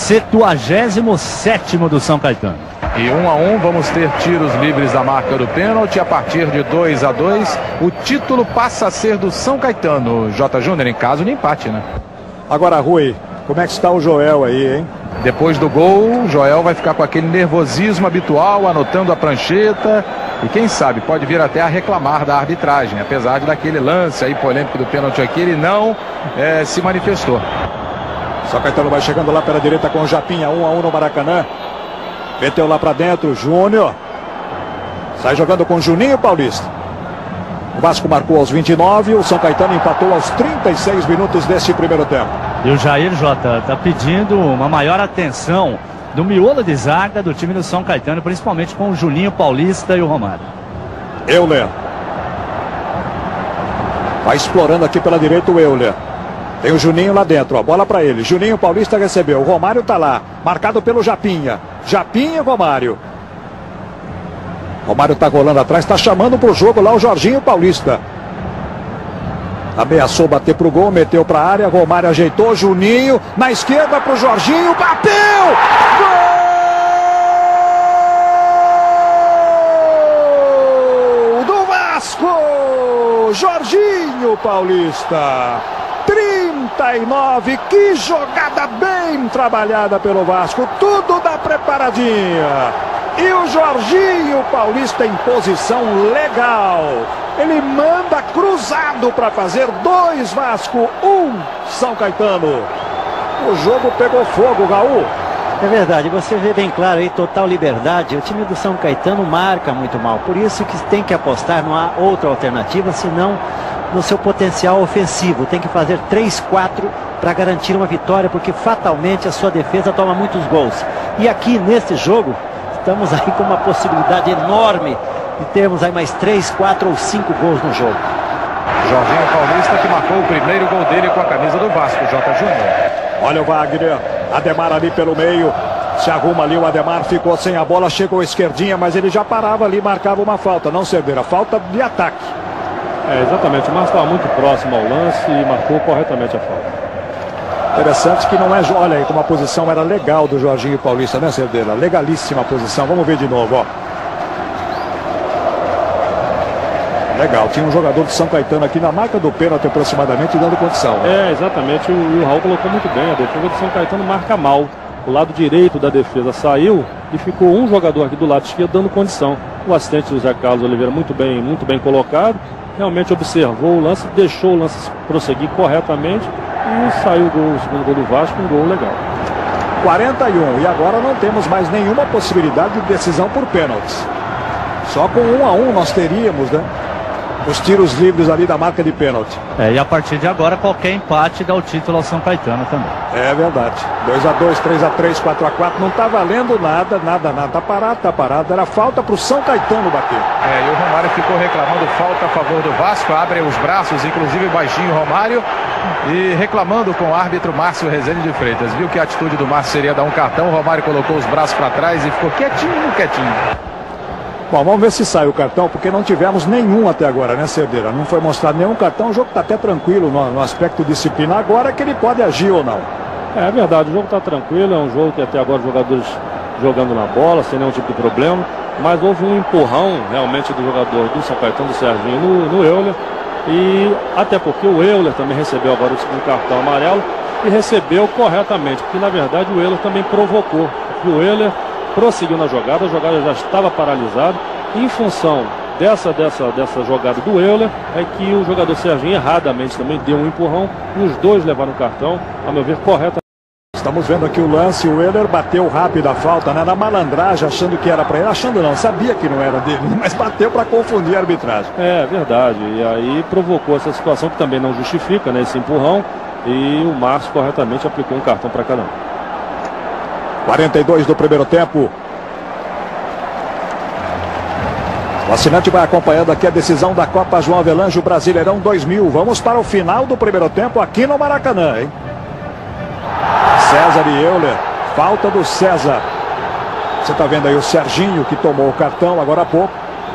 77º do São Caetano. E 1 a 1, vamos ter tiros livres da marca do pênalti. A partir de 2 a 2, o título passa a ser do São Caetano, J. Júnior, em caso de empate, né? Agora, Rui, como é que está o Joel aí, hein? Depois do gol, o Joel vai ficar com aquele nervosismo habitual, anotando a prancheta. E quem sabe, pode vir até a reclamar da arbitragem. Apesar de daquele lance aí polêmico do pênalti aqui, ele não se manifestou. São Caetano vai chegando lá pela direita com o Japinha, 1 a 1 no Maracanã. Meteu lá pra dentro, Júnior. Sai jogando com Juninho Paulista. O Vasco marcou aos 29, o São Caetano empatou aos 36 minutos deste primeiro tempo. E o Jair, Jota, tá pedindo uma maior atenção do miolo de zaga do time do São Caetano, principalmente com o Juninho Paulista e o Romário. Euler. Vai explorando aqui pela direita o Euler. Tem o Juninho lá dentro, ó, bola pra ele. Juninho Paulista recebeu, o Romário tá lá, marcado pelo Japinha. Japinha e Romário. Romário tá rolando atrás, tá chamando pro jogo lá o Jorginho Paulista. Ameaçou bater pro gol, meteu pra área, Romário ajeitou, Juninho na esquerda pro Jorginho, bateu! Gol do Vasco! Jorginho Paulista. 39, que jogada bem trabalhada pelo Vasco, tudo da preparadinha. E o Jorginho Paulista em posição legal. Ele manda cruzado para fazer 2 Vasco, 1 São Caetano. O jogo pegou fogo, Raul. É verdade, você vê bem claro aí, total liberdade. O time do São Caetano marca muito mal. Por isso que tem que apostar, não há outra alternativa, senão no seu potencial ofensivo. Tem que fazer 3, 4 para garantir uma vitória, porque fatalmente a sua defesa toma muitos gols. E aqui nesse jogo, estamos aí com uma possibilidade enorme de termos aí mais 3, 4 ou 5 gols no jogo. Jorginho Paulista, que marcou o primeiro gol dele com a camisa do Vasco, J. Júnior. Olha o Wagner, Ademar ali pelo meio, se arruma ali, o Ademar ficou sem a bola, chegou à esquerdinha, mas ele já parava ali, marcava uma falta, não Cerdeira, falta de ataque. Exatamente, o Márcio estava muito próximo ao lance e marcou corretamente a falta. Interessante que não é, olha aí como a posição era legal do Jorginho Paulista, né, Cerdeira? Legalíssima a posição, vamos ver de novo, ó. Legal, tinha um jogador de São Caetano aqui na marca do pênalti aproximadamente dando condição, né? Exatamente, o Raul colocou muito bem, a defesa do São Caetano marca mal. O lado direito da defesa saiu e ficou um jogador aqui do lado esquerdo dando condição. O assistente do Zé Carlos Oliveira muito bem colocado, realmente observou o lance, deixou o lance prosseguir corretamente e saiu o segundo gol do Vasco, um gol legal. 41, e agora não temos mais nenhuma possibilidade de decisão por pênaltis. Só com 1 a 1 nós teríamos, né? Os tiros livres ali da marca de pênalti. E a partir de agora qualquer empate dá o título ao São Caetano também. É verdade. 2 a 2, 3 a 3, 4 a 4, não tá valendo nada. Tá parado. Era falta pro São Caetano bater. E o Romário ficou reclamando falta a favor do Vasco, abre os braços, inclusive baixinho Romário, e reclamando com o árbitro Márcio Rezende de Freitas. Viu que a atitude do Márcio seria dar um cartão, o Romário colocou os braços para trás e ficou quietinho. Bom, vamos ver se sai o cartão, porque não tivemos nenhum até agora, né, Cerdeira? Não foi mostrado nenhum cartão, o jogo está até tranquilo no aspecto disciplinar, agora que ele pode agir ou não. É verdade, o jogo está tranquilo, é um jogo que até agora os jogadores jogando na bola, sem nenhum tipo de problema, mas houve um empurrão realmente do jogador do São Caetano, do Serginho, no Euler, e até porque o Euler também recebeu agora o segundo cartão amarelo, e recebeu corretamente, porque na verdade o Euler também provocou, porque o Euler prosseguiu na jogada, a jogada já estava paralisada. Em função dessa jogada do Euler, é que o jogador Serginho erradamente também deu um empurrão e os dois levaram o cartão, a meu ver, corretamente. Estamos vendo aqui o lance, o Euler bateu rápido a falta, né, na malandragem, achando que era para ele, achando não, sabia que não era dele, mas bateu para confundir a arbitragem. É verdade, e aí provocou essa situação que também não justifica, né, esse empurrão, e o Márcio corretamente aplicou um cartão para cada um. 42 do primeiro tempo. O assinante vai acompanhando aqui a decisão da Copa João Avelange, Brasileirão 2000. Vamos para o final do primeiro tempo aqui no Maracanã, hein? César e Euler. Falta do César. Você está vendo aí o Serginho que tomou o cartão agora há pouco.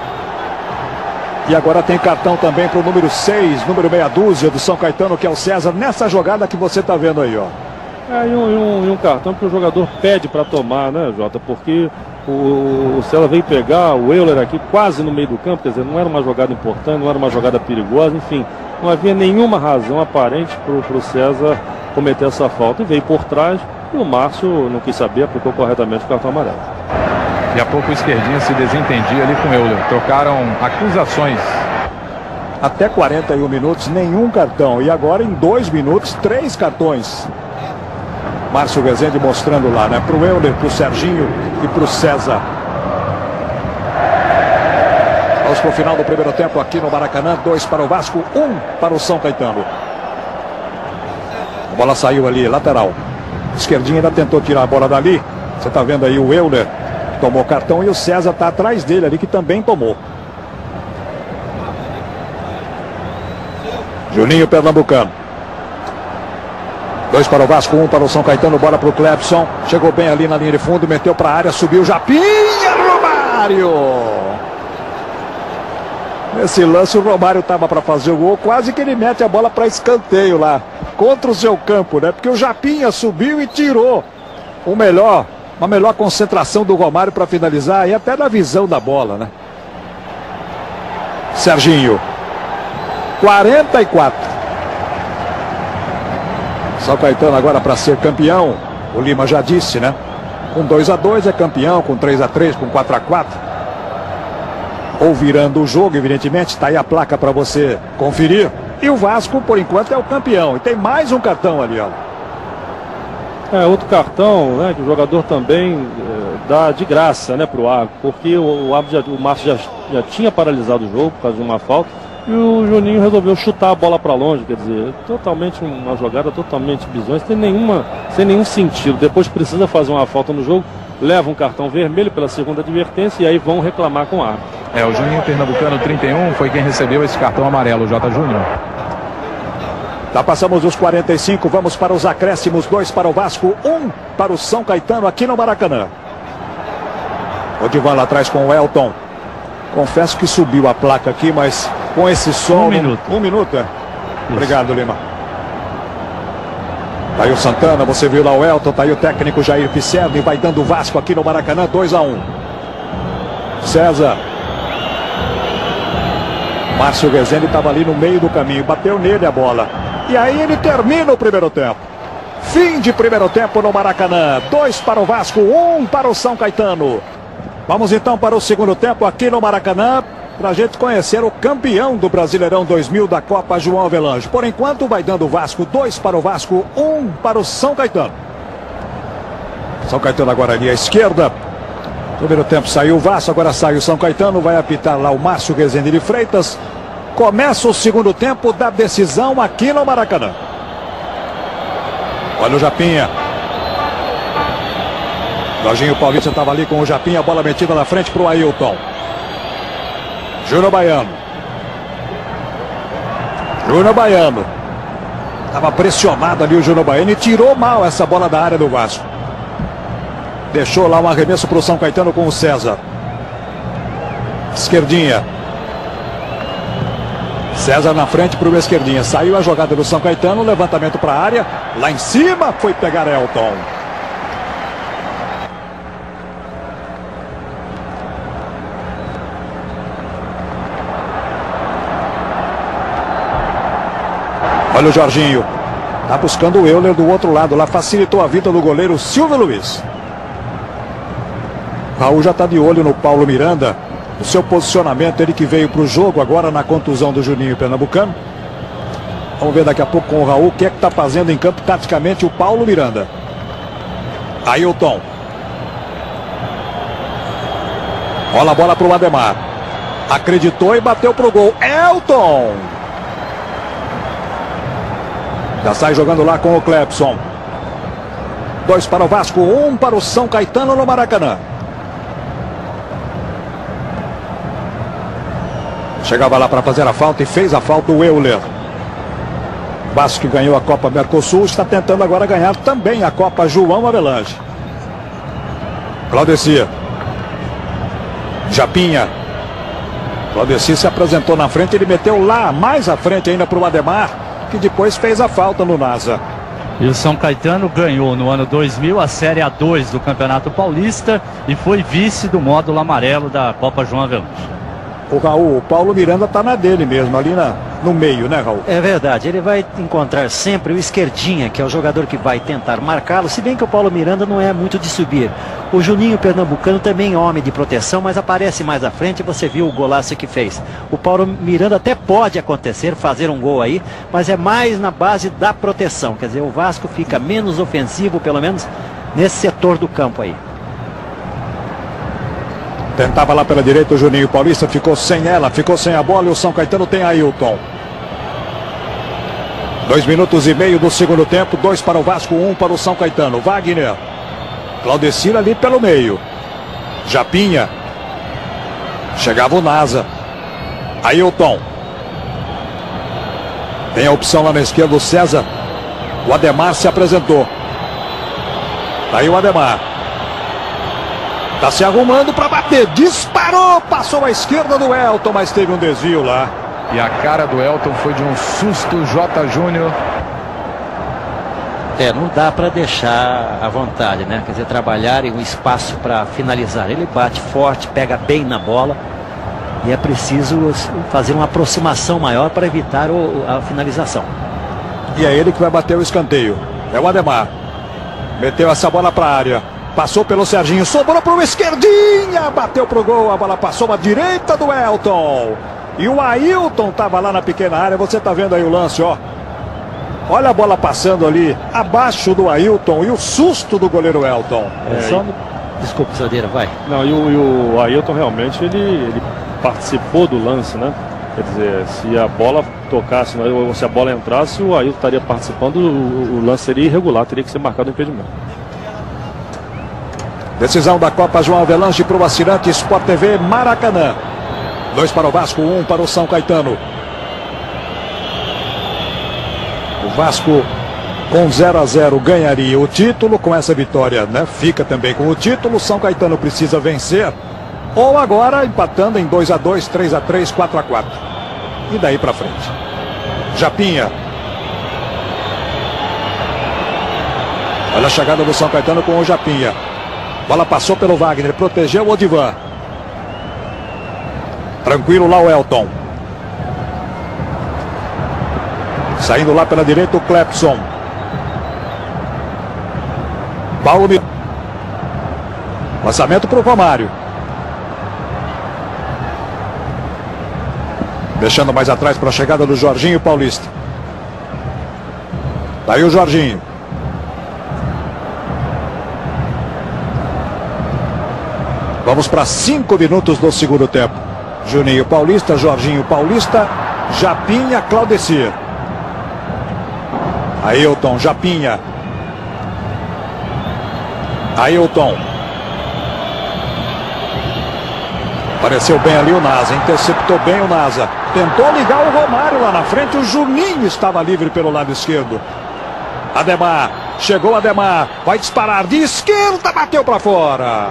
E agora tem cartão também para o número 6, número meia dúzia do São Caetano, que é o César, nessa jogada que você está vendo aí, ó. E um cartão que o jogador pede para tomar, né, Jota? Porque o César veio pegar o Euler aqui quase no meio do campo, quer dizer, não era uma jogada importante, não era uma jogada perigosa, enfim, não havia nenhuma razão aparente para o César cometer essa falta. E veio por trás e o Márcio não quis saber, aplicou corretamente o cartão amarelo. E a pouco o esquerdinha se desentendia ali com o Euler. Trocaram acusações. Até 41 minutos, nenhum cartão. E agora em 2 minutos, 3 cartões. Márcio Rezende mostrando lá, né? Pro Euler, pro Serginho e pro César. Vamos pro final do primeiro tempo aqui no Maracanã. 2 para o Vasco, 1 para o São Caetano. A bola saiu ali, lateral. Esquerdinho ainda tentou tirar a bola dali. Você tá vendo aí o Euler tomou cartão e o César tá atrás dele ali, que também tomou. Juninho Pernambucano. 2 para o Vasco, 1 para o São Caetano, bola para o Clebson, chegou bem ali na linha de fundo, meteu para a área, subiu, Japinha, Romário! Nesse lance o Romário estava para fazer o gol, quase que ele mete a bola para escanteio lá, contra o seu campo, né? Porque o Japinha subiu e tirou uma melhor concentração do Romário para finalizar, e até na visão da bola, né? Serginho, 44. São Caetano agora para ser campeão, o Lima já disse, né? Com 2 a 2 é campeão, com 3 a 3, com 4 a 4. Ou virando o jogo, evidentemente, está aí a placa para você conferir. E o Vasco, por enquanto, é o campeão. E tem mais um cartão ali, ó. Outro cartão, né, que o jogador também dá de graça, né, para o árbitro, porque o Márcio já tinha paralisado o jogo por causa de uma falta. E o Juninho resolveu chutar a bola para longe, quer dizer, totalmente uma jogada totalmente bizonha, sem nenhum sentido. Depois precisa fazer uma falta no jogo, leva um cartão vermelho pela segunda advertência e aí vão reclamar com o árbitro. O Juninho Pernambucano 31 foi quem recebeu esse cartão amarelo, o J. Júnior. Já passamos os 45, vamos para os acréscimos, 2 para o Vasco, 1 para o São Caetano aqui no Maracanã. Odivan lá atrás com o Elton. Confesso que subiu a placa aqui, mas com esse som... 1 minuto. 1 minuto, é? Obrigado, Lima. Tá aí o Santana, você viu lá o Elton, tá aí o técnico Jair Pisserni, vai dando o Vasco aqui no Maracanã, 2-1. César. Márcio Rezende estava ali no meio do caminho, bateu nele a bola. E aí ele termina o primeiro tempo. Fim de primeiro tempo no Maracanã. 2 para o Vasco, 1 para o São Caetano. Vamos então para o segundo tempo aqui no Maracanã, para a gente conhecer o campeão do Brasileirão 2000 da Copa, João Avelange. Por enquanto vai dando o Vasco, 2 para o Vasco, 1 para o São Caetano. São Caetano agora ali à esquerda. Primeiro tempo saiu o Vasco, agora sai o São Caetano, vai apitar lá o Márcio Rezende de Freitas. Começa o segundo tempo da decisão aqui no Maracanã. Olha o Japinha. Jorginho Paulista estava ali com o Japinha, a bola metida na frente para o Ailton. Júnior Baiano. Júnior Baiano. Estava pressionado ali o Júnior Baiano e tirou mal essa bola da área do Vasco. Deixou lá um arremesso para o São Caetano com o César. Esquerdinha. César na frente para o Esquerdinha. Saiu a jogada do São Caetano, levantamento para a área. Lá em cima foi pegar Elton. Olha o Jorginho. Tá buscando o Euler do outro lado. Lá facilitou a vida do goleiro Silvio Luiz. Raul já está de olho no Paulo Miranda. O seu posicionamento, ele que veio para o jogo agora na contusão do Juninho Pernambucano. Vamos ver daqui a pouco com o Raul o que é que está fazendo em campo taticamente o Paulo Miranda. Ailton. Olha a bola para o Ademar. Acreditou e bateu para o gol. Elton. Já sai jogando lá com o Clepson. 2 para o Vasco, 1 para o São Caetano no Maracanã. Chegava lá para fazer a falta e fez a falta o Euler. Vasco que ganhou a Copa Mercosul, está tentando agora ganhar também a Copa João Avelange. Claudeci. Japinha. Claudeci se apresentou na frente, ele meteu lá mais à frente ainda para o Ademar, que depois fez a falta no NASA. E o São Caetano ganhou no ano 2000 a Série A2 do Campeonato Paulista e foi vice do módulo amarelo da Copa João Avelange. O Raul, o Paulo Miranda está na dele mesmo, ali no meio, né, Raul? É verdade, ele vai encontrar sempre o Esquerdinha, que é o jogador que vai tentar marcá-lo, se bem que o Paulo Miranda não é muito de subir. O Juninho Pernambucano também é homem de proteção, mas aparece mais à frente, você viu o golaço que fez. O Paulo Miranda até pode acontecer, fazer um gol aí, mas é mais na base da proteção, quer dizer, o Vasco fica menos ofensivo, pelo menos nesse setor do campo aí. Tentava lá pela direita o Juninho Paulista, ficou sem ela, ficou sem a bola e o São Caetano tem Ailton. 2 minutos e meio do segundo tempo, 2 para o Vasco, 1 para o São Caetano. Wagner. Claudecir ali pelo meio. Japinha. Chegava o NASA. Ailton. Tem a opção lá na esquerda o César. O Ademar se apresentou. Tá aí o Ademar. Tá se arrumando para bater. Disparou. Passou à esquerda do Elton, mas teve um desvio lá. E a cara do Elton foi de um susto, J. Júnior. Não dá para deixar à vontade, né? Quer dizer, trabalhar em um espaço para finalizar. Ele bate forte, pega bem na bola. E é preciso fazer uma aproximação maior para evitar a finalização. E é ele que vai bater o escanteio. É o Ademar. Meteu essa bola para a área. Passou pelo Serginho, sobrou para o Esquerdinha. Bateu para o gol, a bola passou à direita do Elton. E o Ailton estava lá na pequena área. Você está vendo aí o lance, ó. Olha a bola passando ali, abaixo do Ailton. E o susto do goleiro Elton. Desculpa, Sadeira, vai. Não, e o Ailton realmente, ele participou do lance, né? Quer dizer, se a bola tocasse, ou se a bola entrasse, o Ailton estaria participando, o lance seria irregular, teria que ser marcado o impedimento. Decisão da Copa João Avelange para o assinante Sport TV Maracanã. 2 para o Vasco, 1 para o São Caetano. O Vasco com 0-0 ganharia o título. Com essa vitória, né, fica também com o título. São Caetano precisa vencer. Ou agora empatando em 2-2, 3-3, 4-4. E daí para frente. Japinha. Olha a chegada do São Caetano com o Japinha. Bola passou pelo Wagner, protegeu o Odivan. Tranquilo lá o Elton. Saindo lá pela direita o Clepson. Paulo. Lançamento para o Romário. Deixando mais atrás para a chegada do Jorginho Paulista. Daí o Jorginho. Vamos para 5 minutos do segundo tempo. Juninho Paulista, Jorginho Paulista, Japinha, Claudecir. Ailton, Japinha. Ailton. Apareceu bem ali o Nasa, interceptou bem o Nasa. Tentou ligar o Romário lá na frente, o Juninho estava livre pelo lado esquerdo. Ademar, chegou Ademar, vai disparar de esquerda, bateu para fora.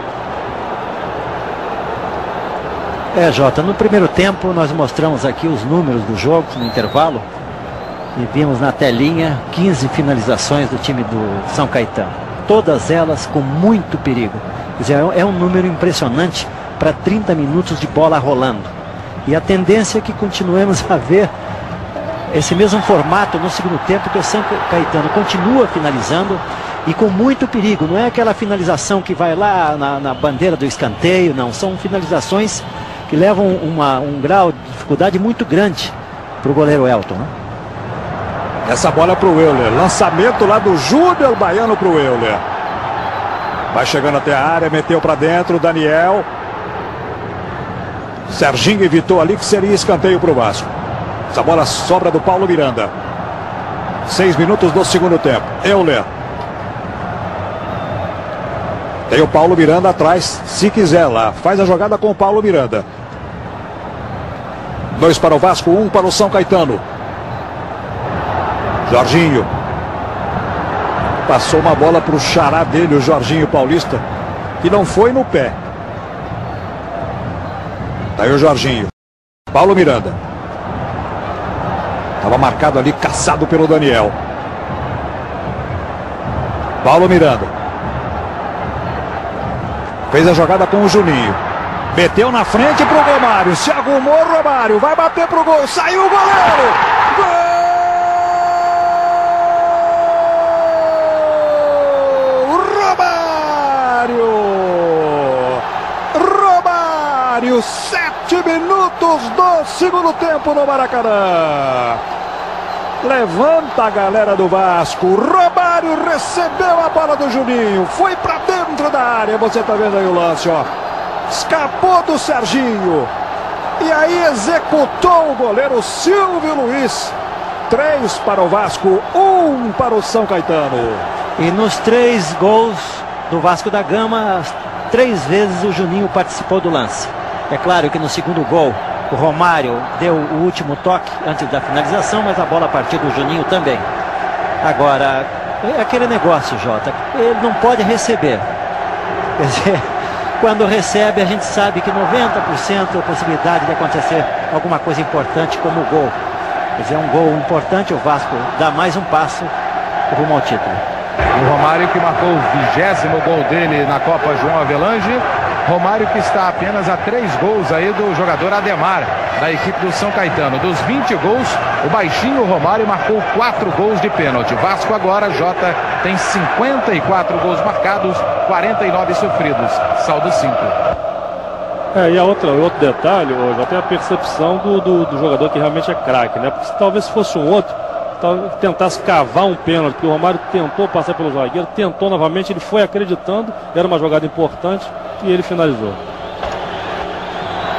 Jota, no primeiro tempo nós mostramos aqui os números do jogo no intervalo e vimos na telinha 15 finalizações do time do São Caetano, todas elas com muito perigo. Quer dizer, é um número impressionante para 30 minutos de bola rolando, e a tendência é que continuemos a ver esse mesmo formato no segundo tempo, que o São Caetano continua finalizando e com muito perigo. Não é aquela finalização que vai lá na bandeira do escanteio, não, são finalizações que levam um grau de dificuldade muito grande para o goleiro Elton, né? Essa bola é para o Euler. Lançamento lá do Júnior Baiano para o Euler. Vai chegando até a área, meteu para dentro, Daniel. Serginho evitou ali, que seria escanteio para o Vasco. Essa bola sobra do Paulo Miranda. 6 minutos do segundo tempo. Euler. Tem o Paulo Miranda atrás, se quiser lá. Faz a jogada com o Paulo Miranda. 2 para o Vasco, 1 para o São Caetano. Jorginho. Passou uma bola para o xará dele, o Jorginho Paulista, que não foi no pé. Daí o Jorginho. Paulo Miranda. Estava marcado ali, caçado pelo Daniel. Paulo Miranda. Fez a jogada com o Juninho. Meteu na frente pro Romário. Se arrumou o Romário. Vai bater pro gol. Saiu o goleiro. Gol! Romário. 7 minutos do segundo tempo no Maracanã. Levanta a galera do Vasco. Romário recebeu a bola do Juninho. Foi para dentro da área. Você tá vendo aí o lance, ó. Escapou do Serginho. E aí executou o goleiro Silvio Luiz. 3 para o Vasco, 1 para o São Caetano. E nos 3 gols do Vasco da Gama, 3 vezes o Juninho participou do lance. É claro que no segundo gol o Romário deu o último toque antes da finalização, mas a bola partiu do Juninho também. Agora, é aquele negócio, Jota, ele não pode receber. Quer dizer, quando recebe, a gente sabe que 90% a possibilidade de acontecer alguma coisa importante como o gol. Quer dizer, é um gol importante, o Vasco dá mais um passo rumo ao título. O Romário, que marcou o 20º gol dele na Copa João Avelange. Romário, que está apenas a 3 gols aí do jogador Ademar, da equipe do São Caetano. Dos 20 gols, o baixinho Romário marcou 4 gols de pênalti. Vasco agora, Jota, tem 54 gols marcados, 49 sofridos. Saldo 5. E outro detalhe, Jota, é a percepção do jogador que realmente é craque, né? Porque talvez se fosse um outro, tentasse cavar um pênalti, porque o Romário tentou passar pelo zagueiro, tentou novamente, ele foi acreditando, era uma jogada importante e ele finalizou.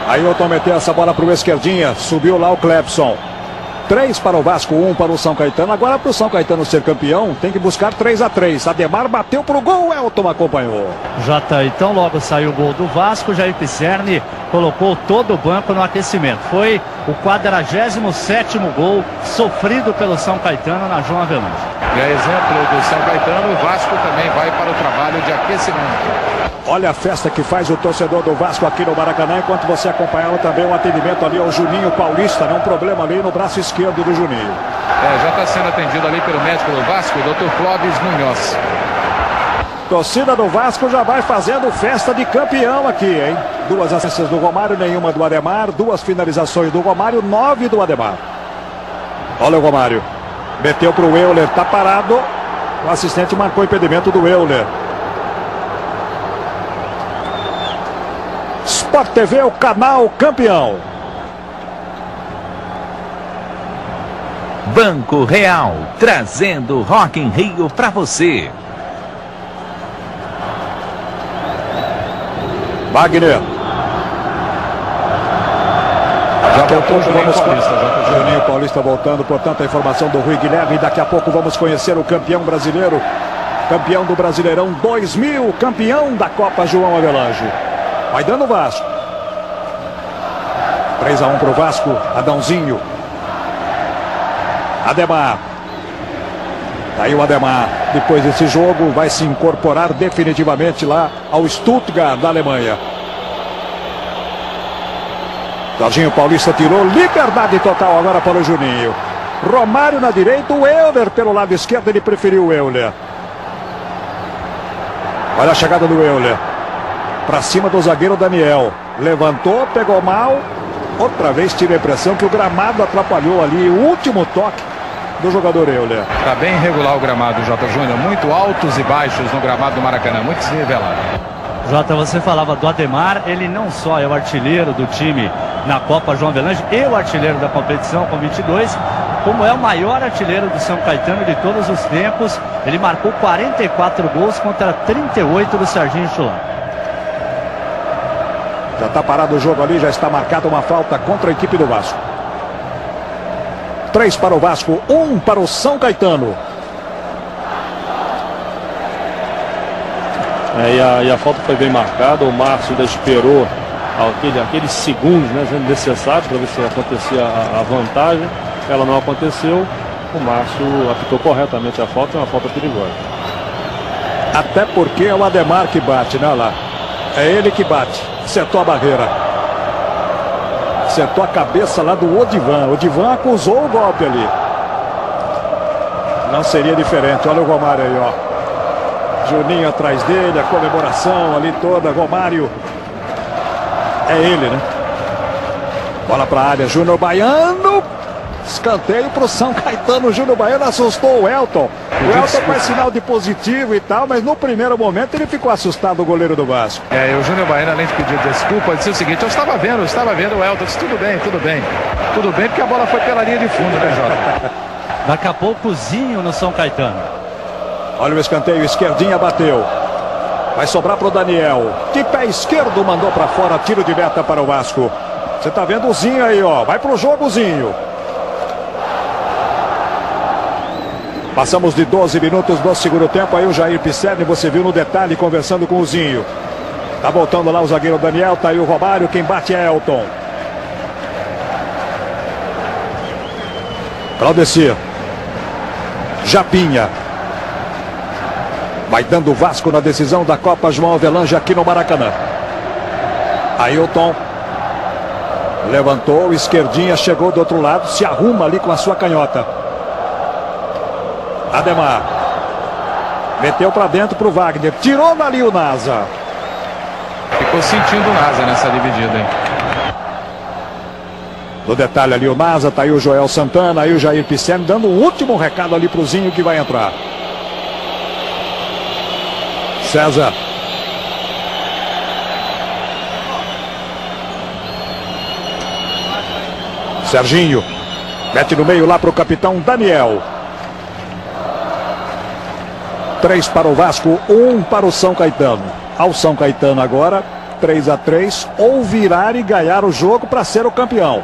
Ailton meteu essa bola para o esquerdinha. Subiu lá o Clepson. 3 para o Vasco, 1 para o São Caetano. Agora para o São Caetano ser campeão, tem que buscar 3-3. Ademar bateu para o gol, o Elton acompanhou. Jota, então logo saiu o gol do Vasco, Jair Pisserni colocou todo o banco no aquecimento. Foi o 47º gol sofrido pelo São Caetano na João Avelange. E a exemplo do São Caetano, o Vasco também vai para o trabalho de aquecimento. Olha a festa que faz o torcedor do Vasco aqui no Maracanã, enquanto você acompanhava também o atendimento ali ao Juninho Paulista, né? Um problema ali no braço esquerdo do Juninho. Já está sendo atendido ali pelo médico do Vasco, o Dr. Clóvis Munhoz. Torcida do Vasco já vai fazendo festa de campeão aqui, hein? 2 assistências do Romário, nenhuma do Ademar, 2 finalizações do Romário, 9 do Ademar. Olha o Romário, meteu para o Euler, tá parado, o assistente marcou o impedimento do Euler. Sport TV, o canal campeão. Banco Real, trazendo Rock in Rio para você. Wagner. Daqui a pouco vamos Juninho Paulista voltando, portanto a informação do Rui Guilherme. Daqui a pouco vamos conhecer o campeão brasileiro, campeão do Brasileirão 2000, campeão da Copa João Avelange. Vai dando o Vasco. 3-1 para o Vasco. Adãozinho. Ademar. Aí o Ademar, depois desse jogo, vai se incorporar definitivamente lá ao Stuttgart da Alemanha. Jorginho Paulista tirou liberdade total agora para o Juninho. Romário na direita, o Euler pelo lado esquerdo, ele preferiu o Euler. Olha a chegada do Euler. Para cima do zagueiro Daniel. Levantou, pegou mal. Outra vez tive a impressão que o gramado atrapalhou ali. O último toque do jogador Euler. Está bem irregular o gramado, Jota Júnior. Muito altos e baixos no gramado do Maracanã. Muito desnivelado. Jota, você falava do Ademar. Ele não só é o artilheiro do time na Copa João Avelange e o artilheiro da competição com 22, como é o maior artilheiro do São Caetano de todos os tempos. Ele marcou 44 gols contra 38 do Serginho Chulán. Já está parado o jogo ali, já está marcada uma falta contra a equipe do Vasco. 3 para o Vasco, 1 para o São Caetano. E a falta foi bem marcada, o Márcio ainda esperou aqueles segundos, né, necessários para ver se acontecia a vantagem. Ela não aconteceu, o Márcio apitou corretamente a falta, é uma falta perigosa. Até porque é o Ademar que bate, né, lá. É ele que bate. Acertou a barreira. Acertou a cabeça lá do Odivan. O Odivan acusou o golpe ali. Não seria diferente. Olha o Romário aí, ó. Juninho atrás dele, a comemoração ali toda. Romário. É ele, né? Bola para a área. Júnior Baiano. Escanteio para o São Caetano. O Júnior Baiano assustou o Elton. O Elton faz sinal de positivo e tal, mas no primeiro momento ele ficou assustado, o goleiro do Vasco. E o Júnior Baiano, além de pedir desculpa, disse o seguinte: eu estava vendo o Elton. Disse, tudo bem. Tudo bem, porque a bola foi pela linha de fundo, né, Jota? Daqui a pouco, Zinho no São Caetano. Olha o escanteio, esquerdinha bateu. Vai sobrar para o Daniel. De pé esquerdo mandou para fora, tiro de meta para o Vasco. Você tá vendo o Zinho aí, ó. Vai pro jogo, Zinho. Passamos de 12 minutos do segundo tempo. Aí o Jair Pisserni, você viu no detalhe, conversando com o Zinho. Tá voltando lá o zagueiro Daniel, tá aí o Romário, quem bate é Elton. Claudecir. Japinha. Vai dando o Vasco na decisão da Copa João Avelange aqui no Maracanã. Ailton. Levantou, esquerdinha, chegou do outro lado, se arruma ali com a sua canhota. Ademar. Meteu para dentro para o Wagner. Tirou dali o Nasa. Ficou sentindo o Nasa nessa dividida, hein? No detalhe ali o Nasa, tá aí o Joel Santana, aí o Jair Pisserni, dando o último recado ali pro Zinho que vai entrar. César. Serginho. Mete no meio lá pro capitão Daniel. 3 para o Vasco, 1 para o São Caetano. Ao São Caetano agora, 3-3, ou virar e ganhar o jogo para ser o campeão.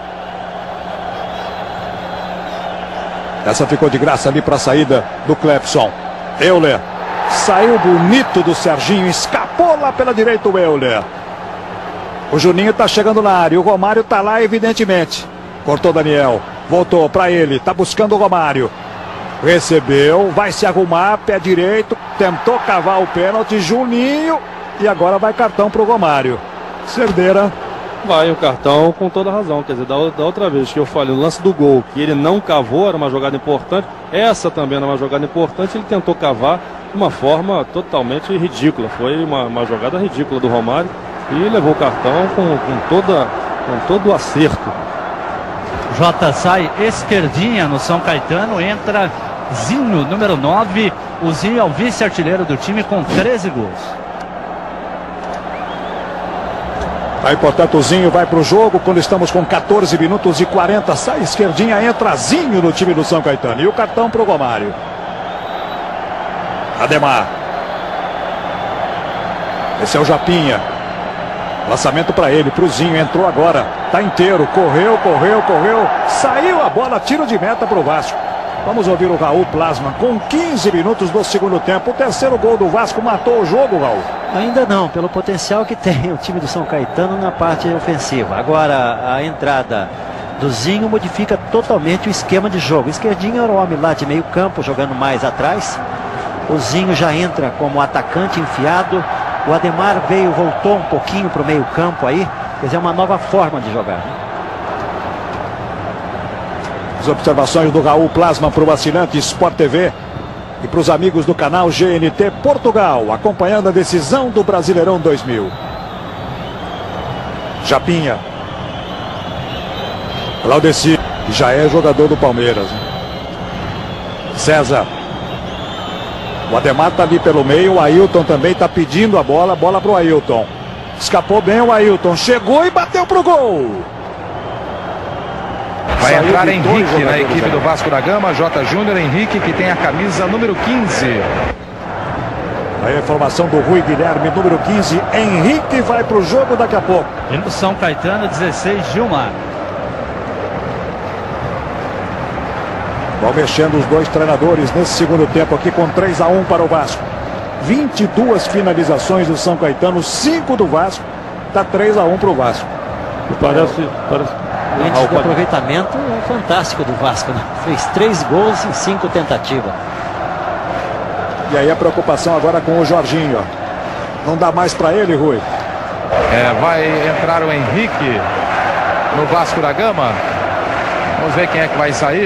Essa ficou de graça ali para a saída do Clepson. Euler. Saiu bonito do Serginho. Escapou lá pela direita o Euler. O Juninho está chegando na área. O Romário está lá, evidentemente. Cortou Daniel. Voltou para ele. Está buscando o Romário. Recebeu. Vai se arrumar. Pé direito. Tentou cavar o pênalti. Juninho. E agora vai cartão para o Romário. Cerdeira. Vai o cartão com toda razão, quer dizer, da outra vez que eu falei, o lance do gol, que ele não cavou, era uma jogada importante, essa também era uma jogada importante, ele tentou cavar de uma forma totalmente ridícula, foi uma jogada ridícula do Romário e levou o cartão com todo o acerto. Jota sai esquerdinha no São Caetano, entra Zinho, número 9, o Zinho é o vice-artilheiro do time com 13 gols. Aí, portanto, o Zinho vai para o jogo quando estamos com 14 minutos e 40. Sai esquerdinha, entra Zinho no time do São Caetano. E o cartão para o Romário. Ademar. Esse é o Japinha. Lançamento para ele, para o Zinho. Entrou agora. Tá inteiro. Correu. Saiu a bola. Tiro de meta para o Vasco. Vamos ouvir o Raul Plasma com 15 minutos do segundo tempo. O terceiro gol do Vasco matou o jogo, Raul. Ainda não, pelo potencial que tem o time do São Caetano na parte ofensiva. Agora a entrada do Zinho modifica totalmente o esquema de jogo. O esquerdinho era o homem lá de meio campo, jogando mais atrás. O Zinho já entra como atacante enfiado. O Ademar voltou um pouquinho para o meio campo aí. Quer dizer, uma nova forma de jogar. As observações do Raul Plasma para o assinante Sport TV e para os amigos do canal GNT Portugal, acompanhando a decisão do Brasileirão 2000. Japinha. Claudeci, que já é jogador do Palmeiras. César. O Ademar está ali pelo meio, o Ailton também está pedindo a bola para o Ailton. Escapou bem o Ailton, chegou e bateu para o gol. Vai entrar Henrique na equipe do Vasco da Gama, J. Júnior, Henrique, que tem a camisa número 15. Aí a informação do Rui Guilherme, número 15, Henrique vai para o jogo daqui a pouco. E no São Caetano, 16, Gilmar. Vão mexendo os dois treinadores nesse segundo tempo aqui com 3-1 para o Vasco. 22 finalizações do São Caetano, 5 do Vasco, está 3-1 para o Vasco. Parece... O índice de aproveitamento é fantástico do Vasco, né? Fez 3 gols em 5 tentativas. E aí a preocupação agora com o Jorginho. Não dá mais para ele, Rui. Vai entrar o Henrique no Vasco da Gama. Vamos ver quem é que vai sair.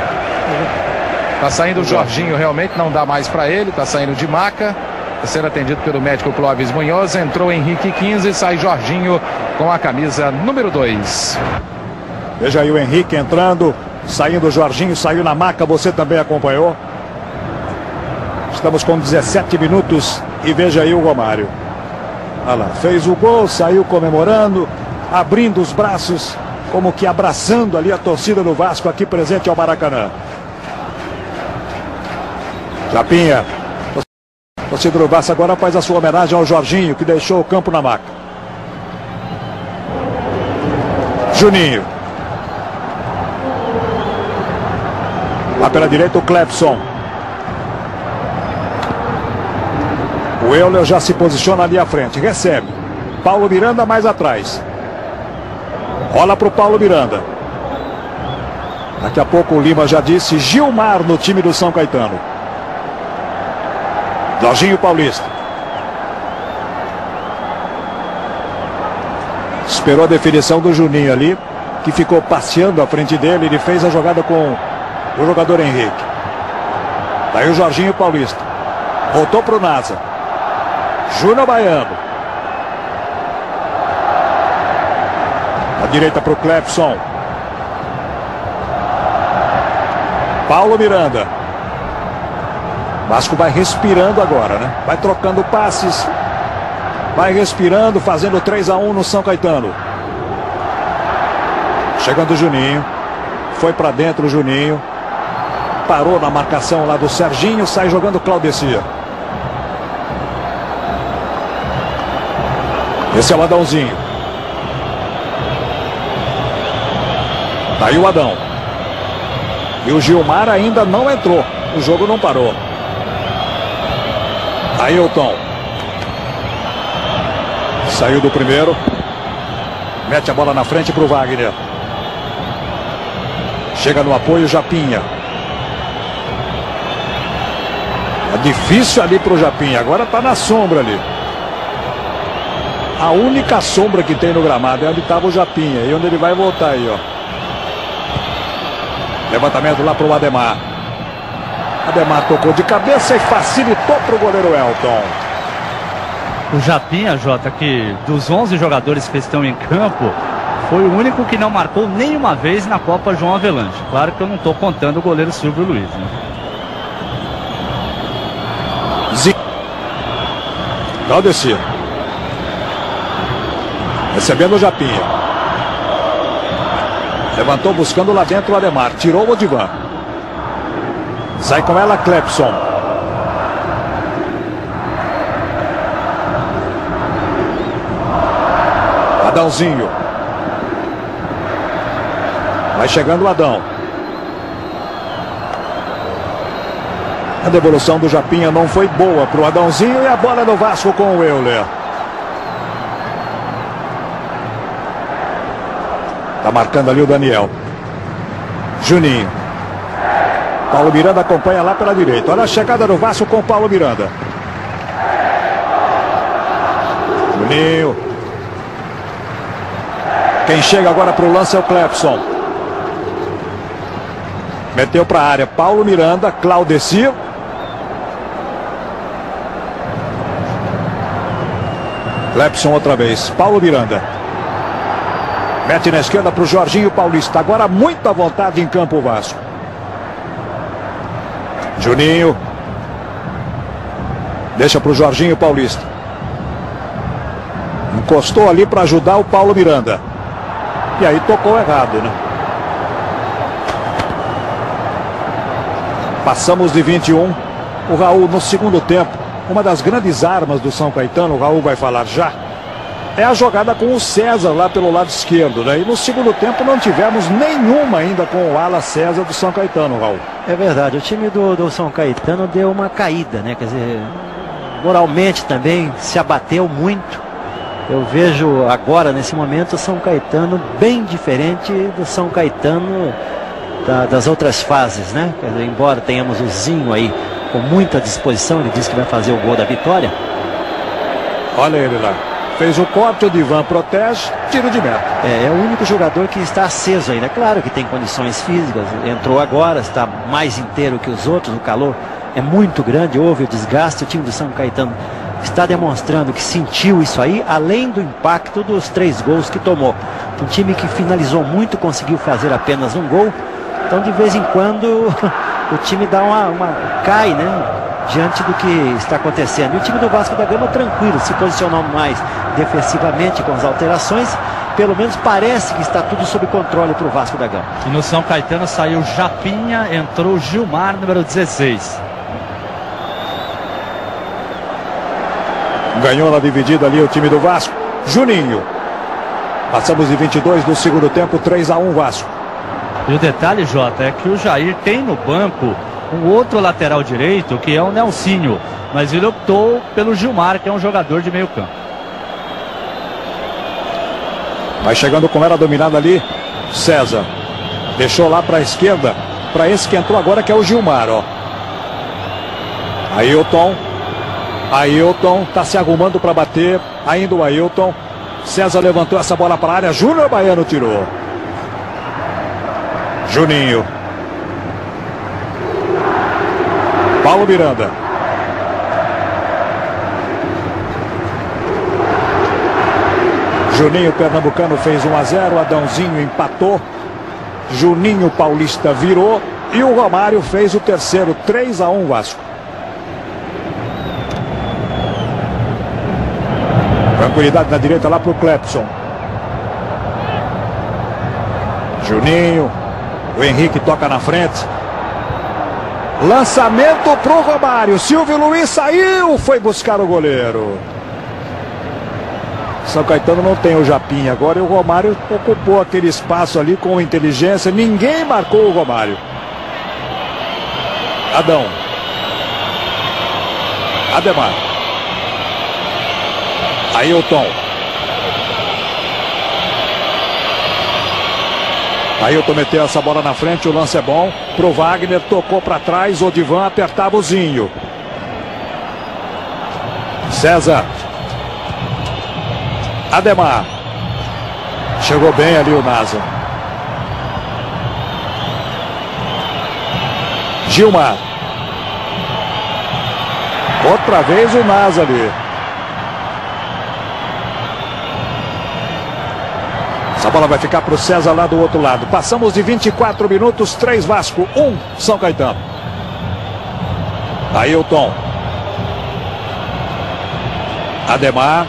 Tá saindo o Jorginho, realmente não dá mais para ele. Tá saindo de maca. Está sendo atendido pelo médico Clóvis Munhoz. Entrou Henrique 15, sai Jorginho com a camisa número 2. Veja aí o Henrique entrando, saindo o Jorginho, saiu na maca, você também acompanhou. Estamos com 17 minutos e veja aí o Romário. Olha lá, fez o gol, saiu comemorando, abrindo os braços, como que abraçando ali a torcida do Vasco aqui presente ao Maracanã. Japinha. A torcida do Vasco agora faz a sua homenagem ao Jorginho, que deixou o campo na maca. Juninho. Lá pela direita o Clepson. O Euler já se posiciona ali à frente. Recebe. Paulo Miranda mais atrás. Rola para o Paulo Miranda. Daqui a pouco o Lima já disse Gilmar no time do São Caetano. Jorginho Paulista. Esperou a definição do Juninho ali, que ficou passeando à frente dele. Ele fez a jogada com o jogador Henrique. Daí o Jorginho Paulista. Voltou para o Nasa. Júnior Baiano. À direita para o Clepson. Paulo Miranda. Vasco vai respirando agora, né? Vai trocando passes. Vai respirando, fazendo 3-1 no São Caetano. Chegando o Juninho. Foi para dentro o Juninho. Parou na marcação lá do Serginho. Sai jogando Claudecia. Esse é o Adãozinho. Tá aí o Adão. E o Gilmar ainda não entrou. O jogo não parou. Ailton. Saiu do primeiro. Mete a bola na frente para o Wagner. Chega no apoio Japinha. É difícil ali para o Japinha. Agora está na sombra ali. A única sombra que tem no gramado é onde estava o Japinha. E onde ele vai voltar aí, ó. Levantamento lá para o Ademar. Ademar tocou de cabeça e facilitou para o goleiro Elton. O Japinha, Jota, que dos 11 jogadores que estão em campo, foi o único que não marcou nenhuma vez na Copa João Avelange. Claro que eu não estou contando o goleiro Silvio Luiz, né? Claudeci. Recebendo o Japinha. Levantou buscando lá dentro o Ademar. Tirou o Odivan. Sai com ela Clepson. Adãozinho. Vai chegando o Adão. A devolução do Japinha não foi boa para o Adãozinho e a bola do Vasco com o Euler. Tá marcando ali o Daniel. Juninho. Paulo Miranda acompanha lá pela direita. Olha a chegada do Vasco com o Paulo Miranda. Juninho. Quem chega agora para o lance é o Clepson. Meteu para a área. Paulo Miranda, Claudeci. Clepson outra vez. Paulo Miranda. Mete na esquerda para o Jorginho Paulista. Agora muito à vontade em campo o Vasco. Juninho. Deixa para o Jorginho Paulista. Encostou ali para ajudar o Paulo Miranda. E aí tocou errado, né? Passamos de 21. O Raul no segundo tempo. Uma das grandes armas do São Caetano, o Raul vai falar já, é a jogada com o César lá pelo lado esquerdo, né? E no segundo tempo não tivemos nenhuma ainda com o ala César do São Caetano, Raul. É verdade, o time do São Caetano deu uma caída, né? Quer dizer, moralmente também se abateu muito. Eu vejo agora, nesse momento, o São Caetano bem diferente do São Caetano das outras fases, né? Quer dizer, embora tenhamos o Zinho aí com muita disposição, ele disse que vai fazer o gol da vitória. Olha ele lá. Fez o corte, o Divan protege, tiro de meta. É o único jogador que está aceso ainda. Claro que tem condições físicas, entrou agora, está mais inteiro que os outros, o calor é muito grande, houve o desgaste. O time do São Caetano está demonstrando que sentiu isso aí, além do impacto dos 3 gols que tomou. Um time que finalizou muito, conseguiu fazer apenas um gol. Então, de vez em quando, o time dá cai, né? Diante do que está acontecendo. E o time do Vasco da Gama tranquilo, se posicionou mais defensivamente com as alterações. Pelo menos parece que está tudo sob controle para o Vasco da Gama. E no São Caetano saiu Japinha, entrou Gilmar, número 16. Ganhou na dividida ali o time do Vasco. Juninho. Passamos de 22 do segundo tempo, 3-1 Vasco. E o detalhe, Jota, é que o Jair tem no banco um outro lateral direito, que é o Nelsinho. Mas ele optou pelo Gilmar, que é um jogador de meio campo. Vai chegando com ela dominada ali, César. Deixou lá para a esquerda, para esse que entrou agora, que é o Gilmar, ó. Ailton. Ailton está se arrumando para bater. Ainda o Ailton. César levantou essa bola para a área. Júnior Baiano tirou. Juninho. Paulo Miranda. Juninho Pernambucano fez 1-0. Adãozinho empatou. Juninho Paulista virou. E o Romário fez o terceiro. 3-1 Vasco. Tranquilidade na direita lá para o Clepson. Juninho. O Henrique toca na frente. Lançamento para o Romário. Silvio Luiz saiu. Foi buscar o goleiro. São Caetano não tem o Japinha agora e o Romário ocupou aquele espaço ali com inteligência. Ninguém marcou o Romário. Adão. Ademar. Ailton. Ailton meteu essa bola na frente, o lance é bom pro Wagner, tocou para trás, Odivan apertava o Zinho. César. Ademar. Chegou bem ali o Nasa. Gilmar. Outra vez o Nasa ali. Essa bola vai ficar para o César lá do outro lado. Passamos de 24 minutos, 3 Vasco, 1 São Caetano. Ailton. Ademar.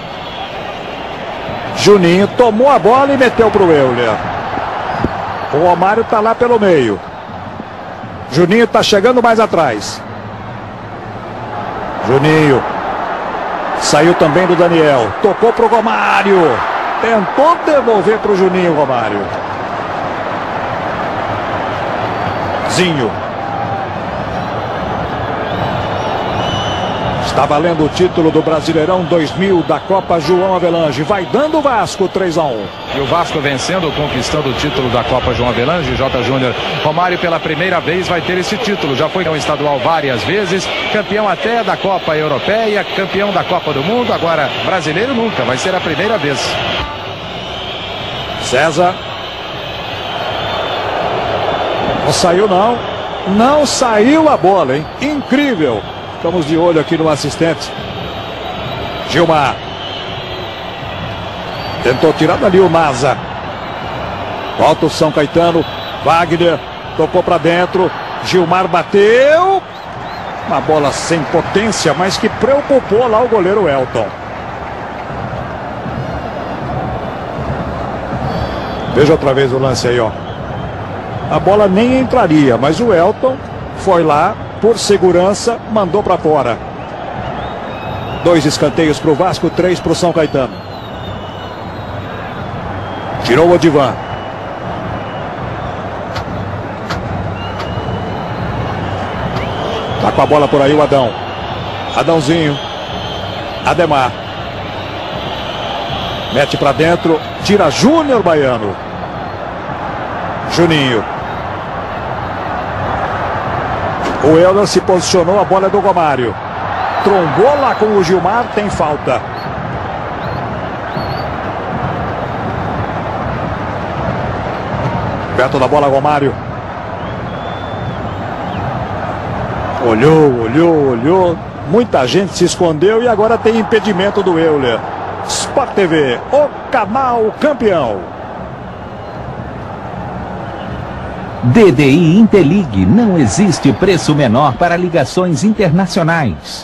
Juninho tomou a bola e meteu para o Euler. O Romário está lá pelo meio. Juninho está chegando mais atrás. Juninho. Saiu também do Daniel. Tocou para o Romário. Tentou devolver para o Juninho Romário. Zinho. Está valendo o título do Brasileirão 2000 da Copa João Avelange. Vai dando o Vasco 3-1. E o Vasco vencendo, conquistando o título da Copa João Avelange. J. Júnior. Romário pela primeira vez vai ter esse título. Já foi campeão estadual várias vezes. Campeão até da Copa Europeia. Campeão da Copa do Mundo. Agora brasileiro nunca. Vai ser a primeira vez. César. Não saiu não. Não saiu a bola, hein? Incrível. Ficamos de olho aqui no assistente. Gilmar. Tentou tirar dali o Nasa. Volta o São Caetano. Wagner. Tocou para dentro. Gilmar bateu. Uma bola sem potência, mas que preocupou lá o goleiro Elton. Veja outra vez o lance aí, ó. A bola nem entraria, mas o Elton foi lá. Por segurança, mandou para fora. 2 escanteios para o Vasco, 3 para o São Caetano. Tirou o Odivan. Tá com a bola por aí o Adão. Adãozinho. Ademar. Mete para dentro. Tira Júnior Baiano. Juninho. O Euler se posicionou, a bola é do Romário. Trombou lá com o Gilmar, tem falta. Perto da bola, Romário. Olhou. Muita gente se escondeu e agora tem impedimento do Euler. Sport TV, o canal campeão. DDI Interligue, não existe preço menor para ligações internacionais.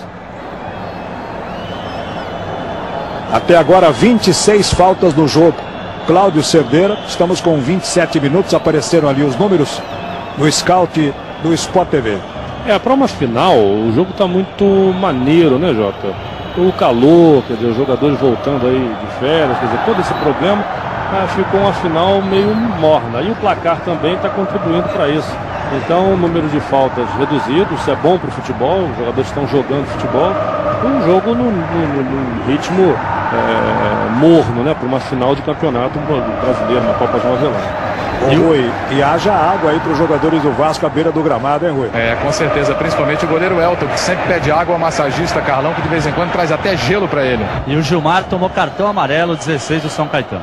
Até agora 26 faltas no jogo. Cláudio Cerdeira, estamos com 27 minutos, apareceram ali os números no scout do Sport TV. Para uma final, o jogo está muito maneiro, né, Jota? O calor, quer dizer, os jogadores voltando aí de férias, quer dizer, todo esse problema. Ficou uma final meio morna. E o placar também está contribuindo para isso. Então, o número de faltas reduzido, isso é bom para o futebol, os jogadores estão jogando futebol. Um jogo num ritmo morno, né? Para uma final de campeonato brasileiro, na Copa João Avelange. Rui, e haja água aí para os jogadores do Vasco à beira do gramado, hein, Rui? Com certeza, principalmente o goleiro Elton, que sempre pede água, o massagista Carlão, que de vez em quando traz até gelo para ele. E o Gilmar tomou cartão amarelo, 16 do São Caetano.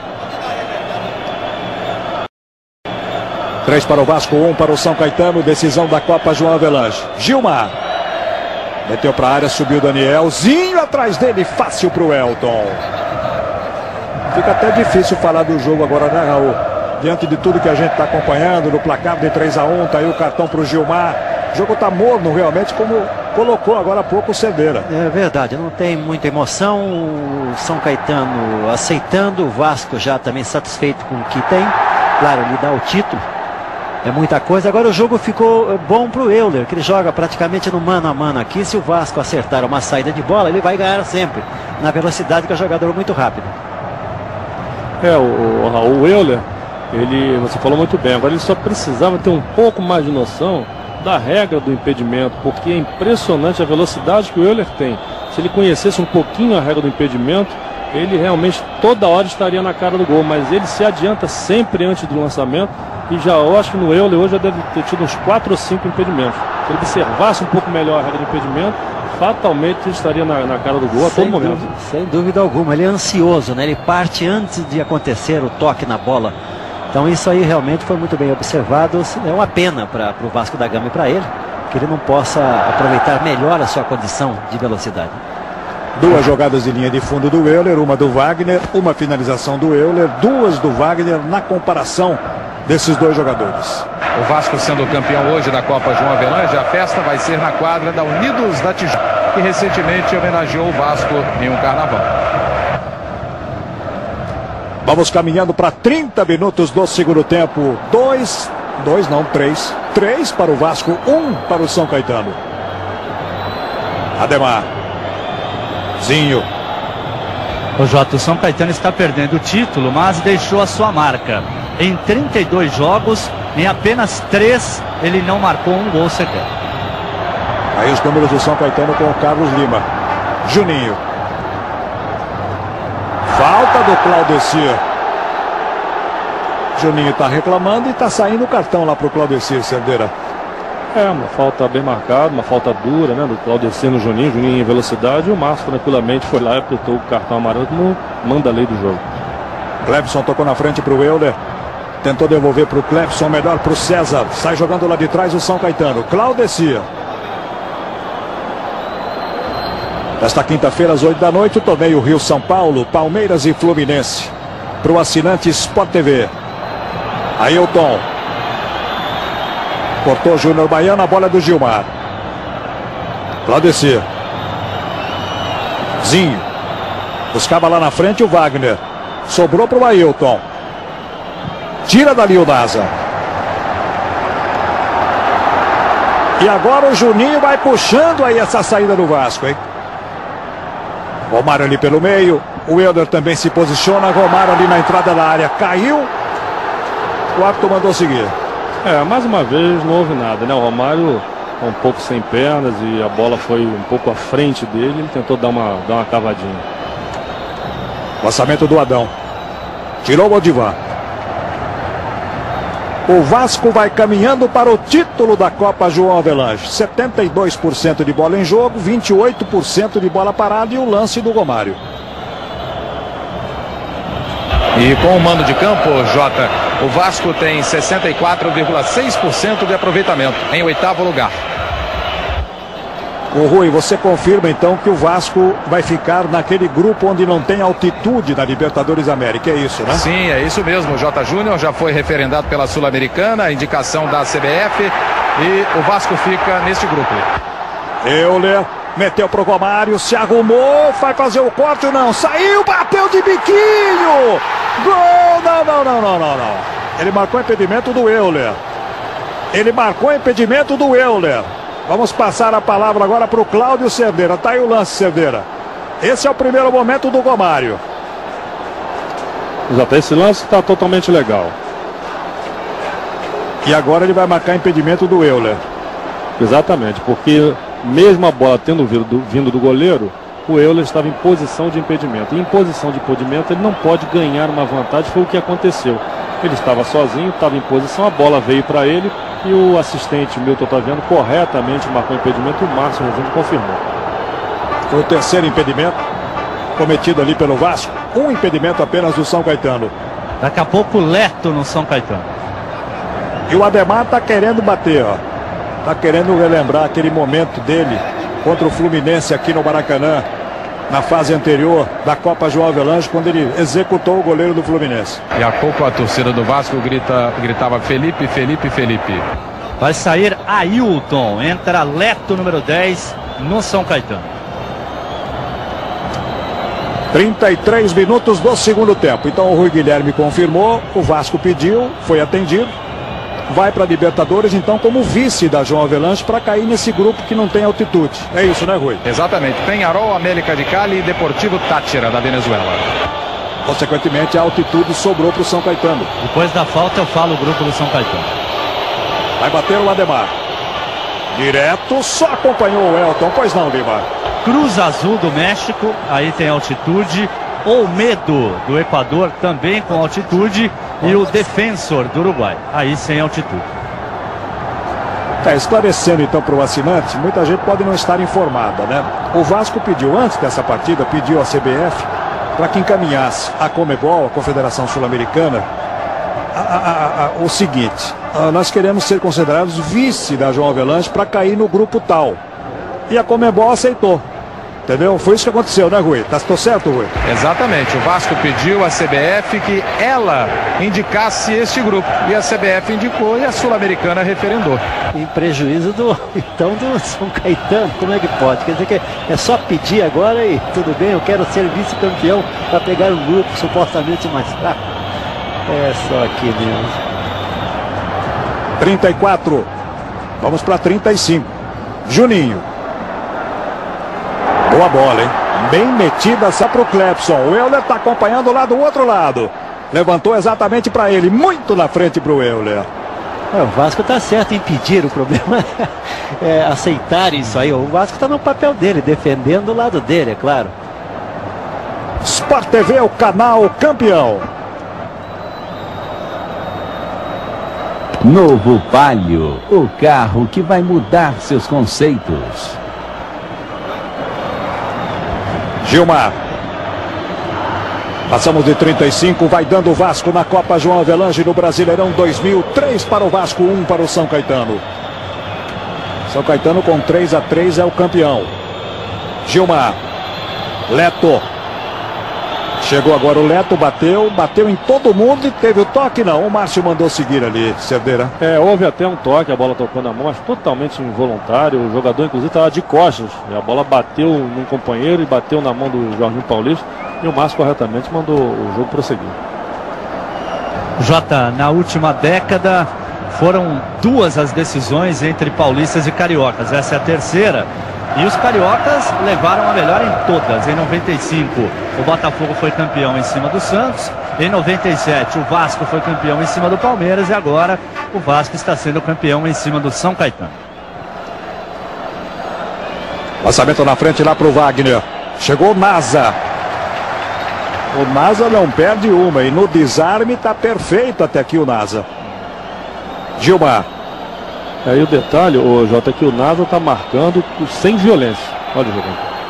3 para o Vasco, 1 para o São Caetano, decisão da Copa João Avelange. Gilmar. Meteu para a área, subiu o Danielzinho atrás dele, fácil para o Elton. Fica até difícil falar do jogo agora, né, Raul? Diante de tudo que a gente está acompanhando, no placar de 3-1, tá aí o cartão para o Gilmar. O jogo está morno realmente, como colocou agora há pouco o Cerdeira. É verdade, não tem muita emoção. O São Caetano aceitando, o Vasco já também satisfeito com o que tem. Claro, lhe dá o título. é muita coisa. Agora o jogo ficou bom para o Euler, que ele joga praticamente no mano a mano aqui. Se o Vasco acertar uma saída de bola, ele vai ganhar sempre, na velocidade, que é um jogador muito rápido. O Euler, você falou muito bem, agora ele só precisava ter um pouco mais de noção da regra do impedimento, porque é impressionante a velocidade que o Euler tem. Se ele conhecesse um pouquinho a regra do impedimento, ele realmente toda hora estaria na cara do gol, mas ele se adianta sempre antes do lançamento, e eu acho que no Euler hoje já deve ter tido uns 4 ou 5 impedimentos. Se ele observasse um pouco melhor a regra do impedimento, fatalmente ele estaria na cara do gol a todo momento. Sem dúvida alguma, ele é ansioso, né? Ele parte antes de acontecer o toque na bola. Então isso aí realmente foi muito bem observado. É uma pena para o Vasco da Gama e para ele, que ele não possa aproveitar melhor a sua condição de velocidade. 2 jogadas de linha de fundo do Euler, uma do Wagner, uma finalização do Euler, 2 do Wagner na comparação desses 2 jogadores. O Vasco sendo campeão hoje da Copa João Avelange, a festa vai ser na quadra da Unidos da Tijuca, que recentemente homenageou o Vasco em um carnaval. Vamos caminhando para 30 minutos do segundo tempo. 3 para o Vasco, 1 para o São Caetano. Ademar. Zinho. O Jota, o São Caetano está perdendo o título, mas deixou a sua marca. Em 32 jogos, em apenas 3, ele não marcou um gol sequer. Aí os números do São Caetano com o Carlos Lima. Juninho. Falta do Claudecir. Juninho está reclamando e está saindo o cartão lá para o Claudecir, Cerdeira. Uma falta bem marcada, uma falta dura, né, do Claudecir no Juninho em velocidade. E o Márcio tranquilamente foi lá e apertou o cartão amarelo como manda a lei do jogo. Clebson tocou na frente para o Euler. Tentou devolver para o Clebson, melhor para o César. Sai jogando lá de trás o São Caetano. Claudecir. Nesta quinta-feira, às 8 da noite, o torneio Rio-São Paulo, Palmeiras e Fluminense. Para o assinante Sport TV. Ailton. Cortou Júnior Baiano, a bola do Gilmar. Claudecir. Zinho. Buscava lá na frente o Wagner. Sobrou para o Ailton. Tira dali o Daza. E agora o Juninho vai puxando aí essa saída do Vasco, hein? Romário ali pelo meio. O Euler também se posiciona. Romário ali na entrada da área. Caiu. O árbitro mandou seguir. Mais uma vez não houve nada, né? O Romário um pouco sem pernas e a bola foi um pouco à frente dele. Ele tentou dar uma cavadinha. Lançamento do Adão. Tirou o Odivan. O Vasco vai caminhando para o título da Copa João Avelange. 72% de bola em jogo, 28% de bola parada e o lance do Romário. E com o mando de campo, Jota, o Vasco tem 64,6% de aproveitamento, em 8º lugar. O Rui, você confirma então que o Vasco vai ficar naquele grupo onde não tem altitude na Libertadores América, é isso, né? Sim, é isso mesmo. O J. Júnior já foi referendado pela Sul-Americana, a indicação da CBF, e o Vasco fica neste grupo. Euler meteu pro Romário, se arrumou, vai fazer o corte, não, saiu, bateu de biquinho! Gol! Não. Ele marcou impedimento do Euler. Vamos passar a palavra agora para o Cláudio Cerdeira. Tá aí o lance, Cerdeira. Esse é o primeiro momento do Romário. Exato, esse lance está totalmente legal. E agora ele vai marcar impedimento do Euler. Exatamente, porque mesmo a bola tendo vindo do goleiro, o Euler estava em posição de impedimento. E em posição de impedimento ele não pode ganhar uma vantagem, foi o que aconteceu. Ele estava sozinho, estava em posição, a bola veio para ele e o assistente Milton Taviano corretamente marcou o impedimento e o Márcio Rezende confirmou. Foi o terceiro impedimento cometido ali pelo Vasco. Um impedimento apenas do São Caetano. Daqui a pouco Leto no São Caetano. E o Ademar está querendo bater, ó. Está querendo relembrar aquele momento dele contra o Fluminense aqui no Maracanã, na fase anterior da Copa João Avelange, quando ele executou o goleiro do Fluminense. E há pouco a torcida do Vasco gritava Felipe. Vai sair Ailton, entra Leto, número 10, no São Caetano. 33 minutos do segundo tempo. Então o Rui Guilherme confirmou, o Vasco pediu, foi atendido. vai para a Libertadores, então, como vice da João Avelange, para cair nesse grupo que não tem altitude. É isso, né, Rui? Exatamente. Peñarol, América de Cali e Deportivo Táchira, da Venezuela. Consequentemente, a altitude sobrou para o São Caetano. Depois da falta eu falo o grupo do São Caetano. Vai bater o Ademar. Direto, só acompanhou o Elton. Pois não, Lima? Cruz Azul do México, aí tem altitude. Olmedo do Equador, também com altitude. E o Defensor do Uruguai, aí sem altitude. Esclarecendo então para o assinante, muita gente pode não estar informada, né? O Vasco pediu, antes dessa partida, pediu à CBF para que encaminhasse a Conmebol, a Confederação Sul-Americana, o seguinte: nós queremos ser considerados vice da João Avelange para cair no grupo tal. E a Conmebol aceitou. Entendeu? Foi isso que aconteceu, né, Rui? Tô certo, Rui? Exatamente. O Vasco pediu à CBF que ela indicasse este grupo. E a CBF indicou e a Sul-Americana referendou. Em prejuízo do São Caetano. Como é que pode? Quer dizer que é só pedir agora e tudo bem, eu quero ser vice-campeão para pegar um grupo supostamente mais fraco. É só aqui mesmo. 34. Vamos para 35. Juninho. Boa bola, hein? Bem metida só para o Clepson. O Euler está acompanhando lá do outro lado. Levantou exatamente para ele. Muito na frente para o Euler. O Vasco está certo em pedir. O problema é aceitar isso aí. O Vasco está no papel dele, defendendo o lado dele, é claro. Sport TV, o canal campeão. Novo Palio, o carro que vai mudar seus conceitos. Gilmar. Passamos de 35, vai dando o Vasco na Copa João Avelange no Brasileirão 2000. 3 para o Vasco, 1 para o São Caetano. São Caetano com 3-3 é o campeão. Gilmar. Leto. Chegou agora o Leto, bateu em todo mundo e teve o toque, não. O Márcio mandou seguir ali, Cerdeira. Houve até um toque, a bola tocou na mão, mas totalmente involuntário. O jogador, inclusive, estava de costas. E a bola bateu num companheiro e bateu na mão do Jorginho Paulista. E o Márcio corretamente mandou o jogo prosseguir. Jota, na última década foram 2 as decisões entre paulistas e cariocas. Essa é a terceira. E os cariocas levaram a melhor em todas. Em 95, o Botafogo foi campeão em cima do Santos. Em 97, o Vasco foi campeão em cima do Palmeiras. E agora, o Vasco está sendo campeão em cima do São Caetano. Lançamento na frente lá para o Wagner. Chegou o Nasa. O Nasa não perde uma. E no desarme está perfeito até aqui o Nasa. Gilmar. Aí o detalhe, Jota, é que o Nasa está marcando sem violência. Olha o jogo.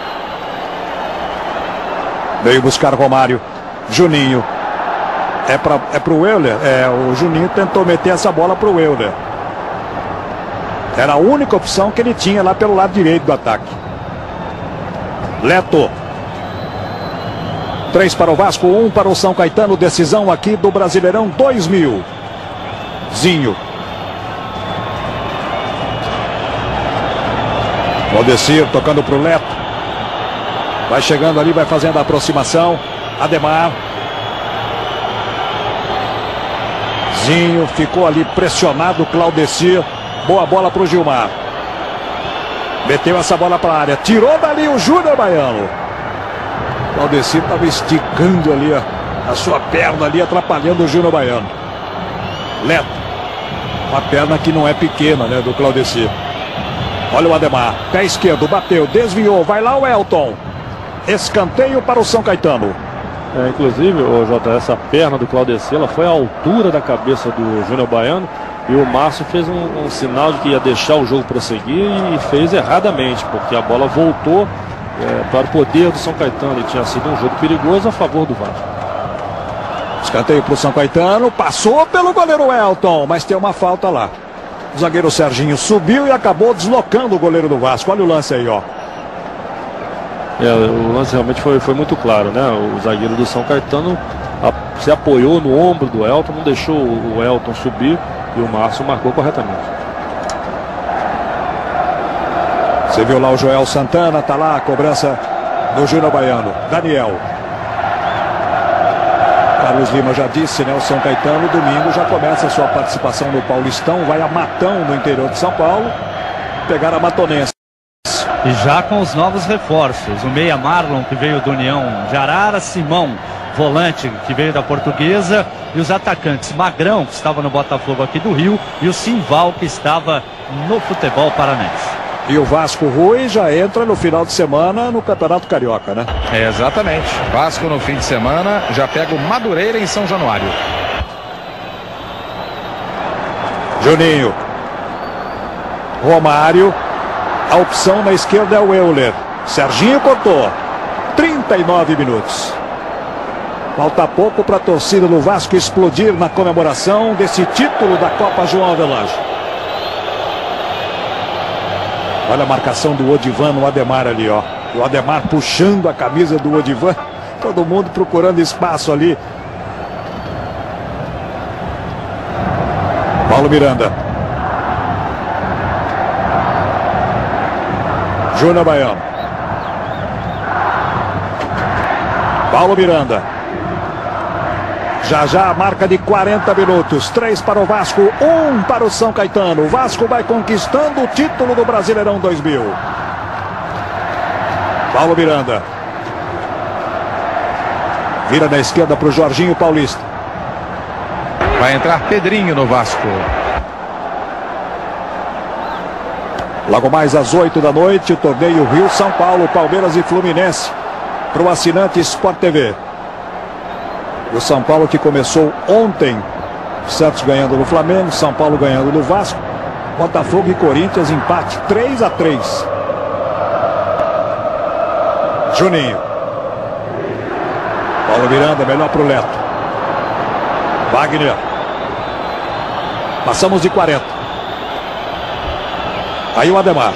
Veio buscar Romário. Juninho. É para o Euler. O Juninho tentou meter essa bola para o Euler. Era a única opção que ele tinha lá pelo lado direito do ataque. Leto. 3 para o Vasco, 1 para o São Caetano. Decisão aqui do Brasileirão 2000. Zinho. Valdecir tocando para o Leto. Vai chegando ali, vai fazendo a aproximação. Ademar. Zinho ficou ali pressionado. Claudecir. Boa bola para o Gilmar. Meteu essa bola para a área. Tirou dali o Júnior Baiano. Claudecir estava esticando ali a sua perna ali, atrapalhando o Júnior Baiano. Leto. Uma perna que não é pequena, né, do Claudecir. Olha o Ademar, pé esquerdo, bateu, desviou, vai lá o Elton. Escanteio para o São Caetano. Inclusive, Jota, essa perna do Claudecir, ela foi à altura da cabeça do Júnior Baiano. E o Márcio fez um sinal de que ia deixar o jogo prosseguir e fez erradamente, porque a bola voltou para o poder do São Caetano. E tinha sido um jogo perigoso a favor do Vasco. Escanteio para o São Caetano, passou pelo goleiro Elton, mas tem uma falta lá. O zagueiro Serginho subiu e acabou deslocando o goleiro do Vasco. Olha o lance aí, ó. O lance realmente foi muito claro, né? O zagueiro do São Caetano se apoiou no ombro do Elton, não deixou o Elton subir e o Márcio marcou corretamente. Você viu lá o Joel Santana, tá lá a cobrança do Júnior Baiano. Daniel. Carlos Lima já disse, né? O São Caetano, domingo, já começa a sua participação no Paulistão. Vai a Matão, no interior de São Paulo, pegar a Matonense. E já com os novos reforços. O meia Marlon, que veio do União de Arara, Simão, volante, que veio da Portuguesa, e os atacantes Magrão, que estava no Botafogo aqui do Rio, e o Simval, que estava no futebol paranense. E o Vasco Rui já entra no final de semana no Campeonato Carioca, né? É, exatamente. Vasco no fim de semana já pega o Madureira em São Januário. Juninho. Romário. A opção na esquerda é o Euler. Serginho cortou. 39 minutos. Falta pouco para a torcida do Vasco explodir na comemoração desse título da Copa João Avelange. Olha a marcação do Odivan no Ademar ali, ó. O Ademar puxando a camisa do Odivan. Todo mundo procurando espaço ali. Paulo Miranda. Júnior Baiano. Paulo Miranda. Já a marca de 40 minutos. 3 para o Vasco, 1 para o São Caetano. O Vasco vai conquistando o título do Brasileirão 2000. Paulo Miranda. Vira da esquerda para o Jorginho Paulista. Vai entrar Pedrinho no Vasco. Logo mais às 8 da noite, o torneio Rio-São Paulo, Palmeiras e Fluminense. Para o assinante Sport TV. O São Paulo que começou ontem, Santos ganhando no Flamengo, São Paulo ganhando no Vasco, Botafogo e Corinthians empate 3-3. Juninho. Paulo Miranda, melhor para o Leto. Wagner. Passamos de 40. Aí o Ademar.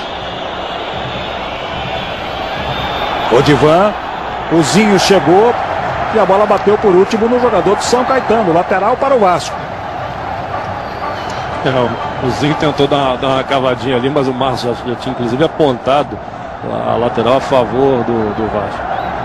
Odivan. O Zinho chegou. E a bola bateu por último no jogador do São Caetano. Lateral para o Vasco. O Zinho tentou dar uma cavadinha ali, mas o Márcio já tinha inclusive apontado a lateral a favor do Vasco.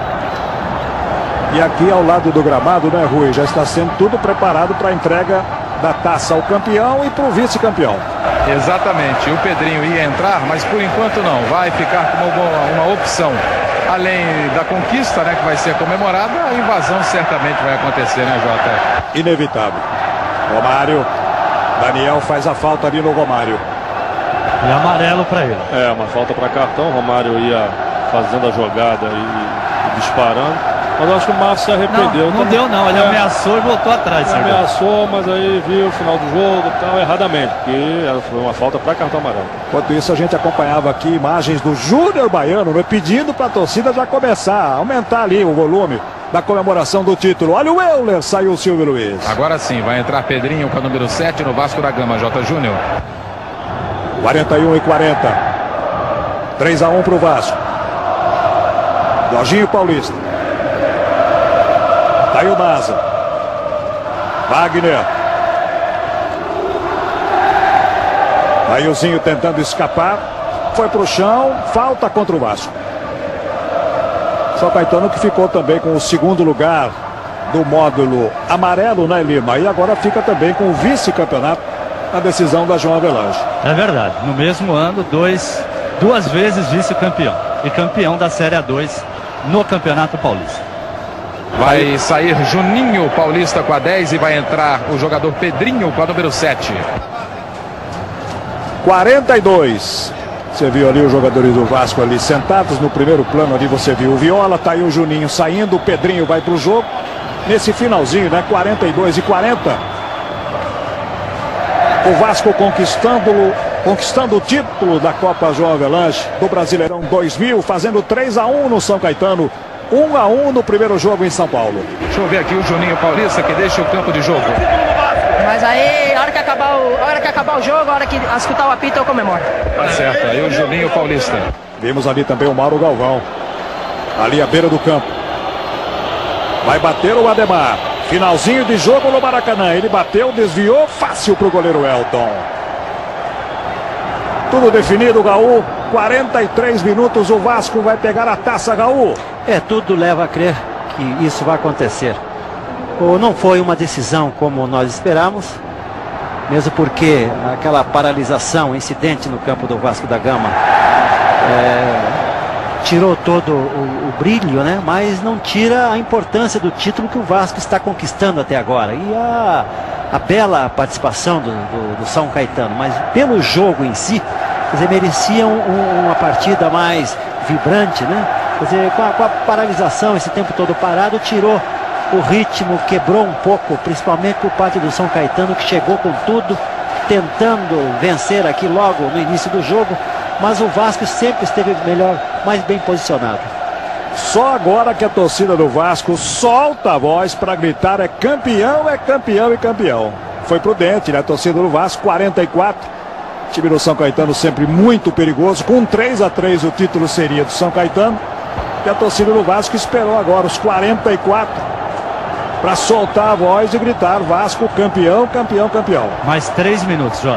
E aqui ao lado do gramado, né, Rui? Já está sendo tudo preparado para a entrega da taça ao campeão e para o vice-campeão. Exatamente. O Pedrinho ia entrar, mas por enquanto não. Vai ficar como uma opção. Além da conquista, né, que vai ser comemorada, a invasão certamente vai acontecer, né, Jota? Inevitável. Romário. Daniel faz a falta ali no Romário. E amarelo para ele. É, uma falta para cartão. Romário ia fazendo a jogada e disparando. Mas eu acho que o Márcio se arrependeu. Não deu não, ele ameaçou e voltou atrás. Ele ameaçou, mas aí viu o final do jogo e tal, erradamente, porque foi uma falta para cartão amarelo. Enquanto isso, a gente acompanhava aqui imagens do Júnior Baiano, né, pedindo para a torcida já começar a aumentar ali o volume da comemoração do título. Olha o Euler, saiu o Silvio Luiz. Agora sim, vai entrar Pedrinho com a número 7 no Vasco da Gama, J. Júnior. 41 e 40. 3-1 para o Vasco. Jorginho Paulista. Aí o Maza. Wagner. Aí o Zinho tentando escapar. Foi para o chão. Falta contra o Vasco. São Caetano que ficou também com o segundo lugar do módulo amarelo, né, Lima? E agora fica também com o vice-campeonato na decisão da João Avelange. É verdade. No mesmo ano, duas vezes vice-campeão. E campeão da Série A2 no Campeonato Paulista. Vai sair Juninho Paulista com a 10 e vai entrar o jogador Pedrinho com a número 7. 42. Você viu ali os jogadores do Vasco ali sentados no primeiro plano ali, você viu o Viola, tá aí o Juninho saindo, o Pedrinho vai pro jogo. Nesse finalzinho, né? 42 e 40. O Vasco conquistando o título da Copa João Avelange do Brasileirão 2000, fazendo 3-1 no São Caetano. 1-1 no primeiro jogo em São Paulo. Deixa eu ver aqui o Juninho Paulista que deixa o campo de jogo. Mas aí, a hora que acabar o jogo, a hora que escutar o apito, eu comemoro. Tá certo, aí o Juninho Paulista. Vimos ali também o Mauro Galvão. Ali à beira do campo. Vai bater o Ademar. Finalzinho de jogo no Maracanã. Ele bateu, desviou, fácil para o goleiro Elton. Tudo definido, Gaú. 43 minutos, o Vasco vai pegar a taça, Gaú. Tudo leva a crer que isso vai acontecer. Não foi uma decisão como nós esperamos, mesmo porque aquela paralisação, incidente no campo do Vasco da Gama, tirou todo o brilho, né? Mas não tira a importância do título que o Vasco está conquistando até agora. E a bela participação do São Caetano, mas pelo jogo em si, quer dizer, mereciam uma partida mais vibrante, né? Quer dizer, com a paralisação, esse tempo todo parado, tirou o ritmo, quebrou um pouco, principalmente por parte do São Caetano, que chegou com tudo, tentando vencer aqui logo no início do jogo, mas o Vasco sempre esteve melhor, mais bem posicionado. Só agora que a torcida do Vasco solta a voz para gritar: é campeão e campeão. Foi prudente, né? A torcida do Vasco, 44. O time do São Caetano sempre muito perigoso. Com 3-3 o título seria do São Caetano. E a torcida do Vasco esperou agora os 44 para soltar a voz e gritar: Vasco campeão, campeão, campeão. Mais 3 minutos, Jota.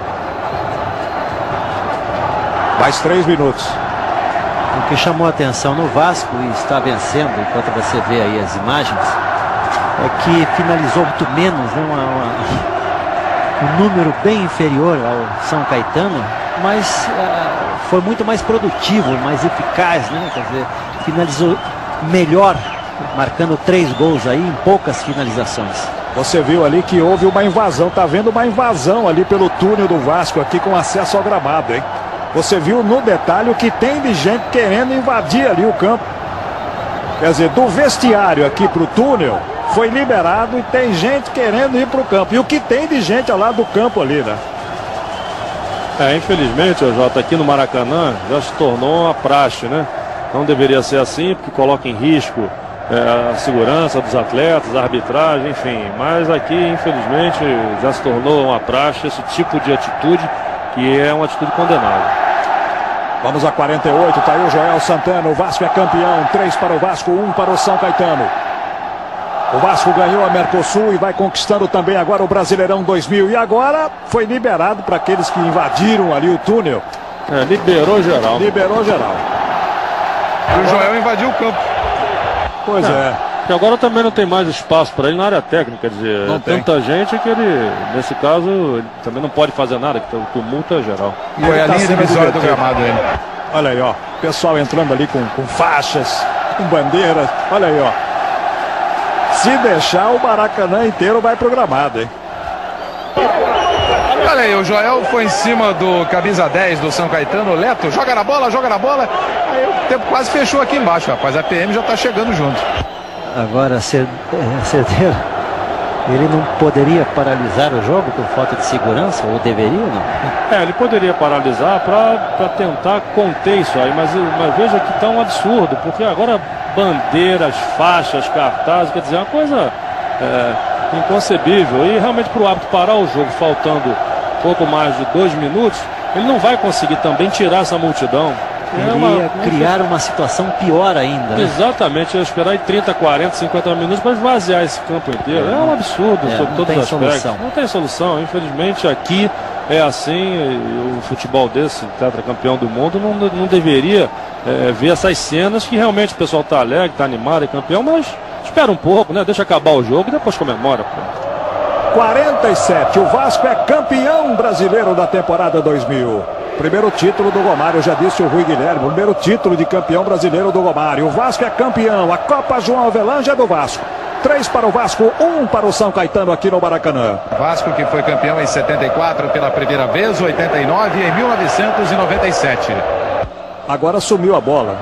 Mais 3 minutos. O que chamou a atenção no Vasco, e está vencendo, enquanto você vê aí as imagens, é que finalizou muito menos, né? Um número bem inferior ao São Caetano, mas foi muito mais produtivo, mais eficaz, né? Quer dizer, finalizou melhor, marcando 3 gols aí em poucas finalizações. Você viu ali que houve uma invasão, tá vendo uma invasão ali pelo túnel do Vasco aqui com acesso ao gramado, hein? Você viu no detalhe o que tem de gente querendo invadir ali o campo. Quer dizer, do vestiário aqui pro túnel foi liberado e tem gente querendo ir pro campo. E o que tem de gente ao lado do campo ali, né? Infelizmente, Jota, aqui no Maracanã já se tornou uma praxe, né? Não deveria ser assim, porque coloca em risco a segurança dos atletas, a arbitragem, enfim. Mas aqui, infelizmente, já se tornou uma praxe esse tipo de atitude, que é uma atitude condenável. Vamos a 48, tá aí o Joel Santana. O Vasco é campeão, 3 para o Vasco, 1 para o São Caetano. O Vasco ganhou a Mercosul e vai conquistando também agora o Brasileirão 2000. E agora foi liberado para aqueles que invadiram ali o túnel. Liberou geral. Liberou geral. E o Joel invadiu o campo. Pois é. E agora também não tem mais espaço para ele na área técnica, quer dizer, não tem tanta gente que ele, nesse caso, ele também não pode fazer nada, que o tumulto é geral. Foi a linha divisória do gramado ele. Olha aí, ó, pessoal entrando ali com faixas, com bandeiras, olha aí, ó. Se deixar, o Maracanã inteiro vai pro gramado, hein? Olha aí, o Joel foi em cima do camisa 10 do São Caetano, o Leto, joga na bola, aí o tempo quase fechou aqui embaixo, rapaz, a PM já tá chegando junto. Agora, Cerdeiro, ele não poderia paralisar o jogo por falta de segurança, ou deveria, não? Ele poderia paralisar para tentar conter isso aí, mas veja que tá um absurdo, porque agora bandeiras, faixas, cartazes, quer dizer, uma coisa inconcebível. E realmente para o árbitro parar o jogo faltando pouco mais de 2 minutos, ele não vai conseguir também tirar essa multidão. Iria criar uma situação pior ainda, né? Exatamente, esperar aí 30, 40, 50 minutos para esvaziar esse campo inteiro. É um absurdo sobre todos os aspectos. Não tem solução. Infelizmente aqui é assim. O futebol desse tetracampeão do mundo não deveria ver essas cenas que realmente o pessoal está alegre, está animado, é campeão, mas espera um pouco, né? Deixa acabar o jogo e depois comemora. 47, o Vasco é campeão brasileiro da temporada 2000. Primeiro título do Romário, já disse o Rui Guilherme, primeiro título de campeão brasileiro do Romário. O Vasco é campeão, a Copa João Avelange é do Vasco. 3 para o Vasco, 1 para o São Caetano aqui no Maracanã. Vasco que foi campeão em 74 pela primeira vez, 89 e em 1997. Agora sumiu a bola.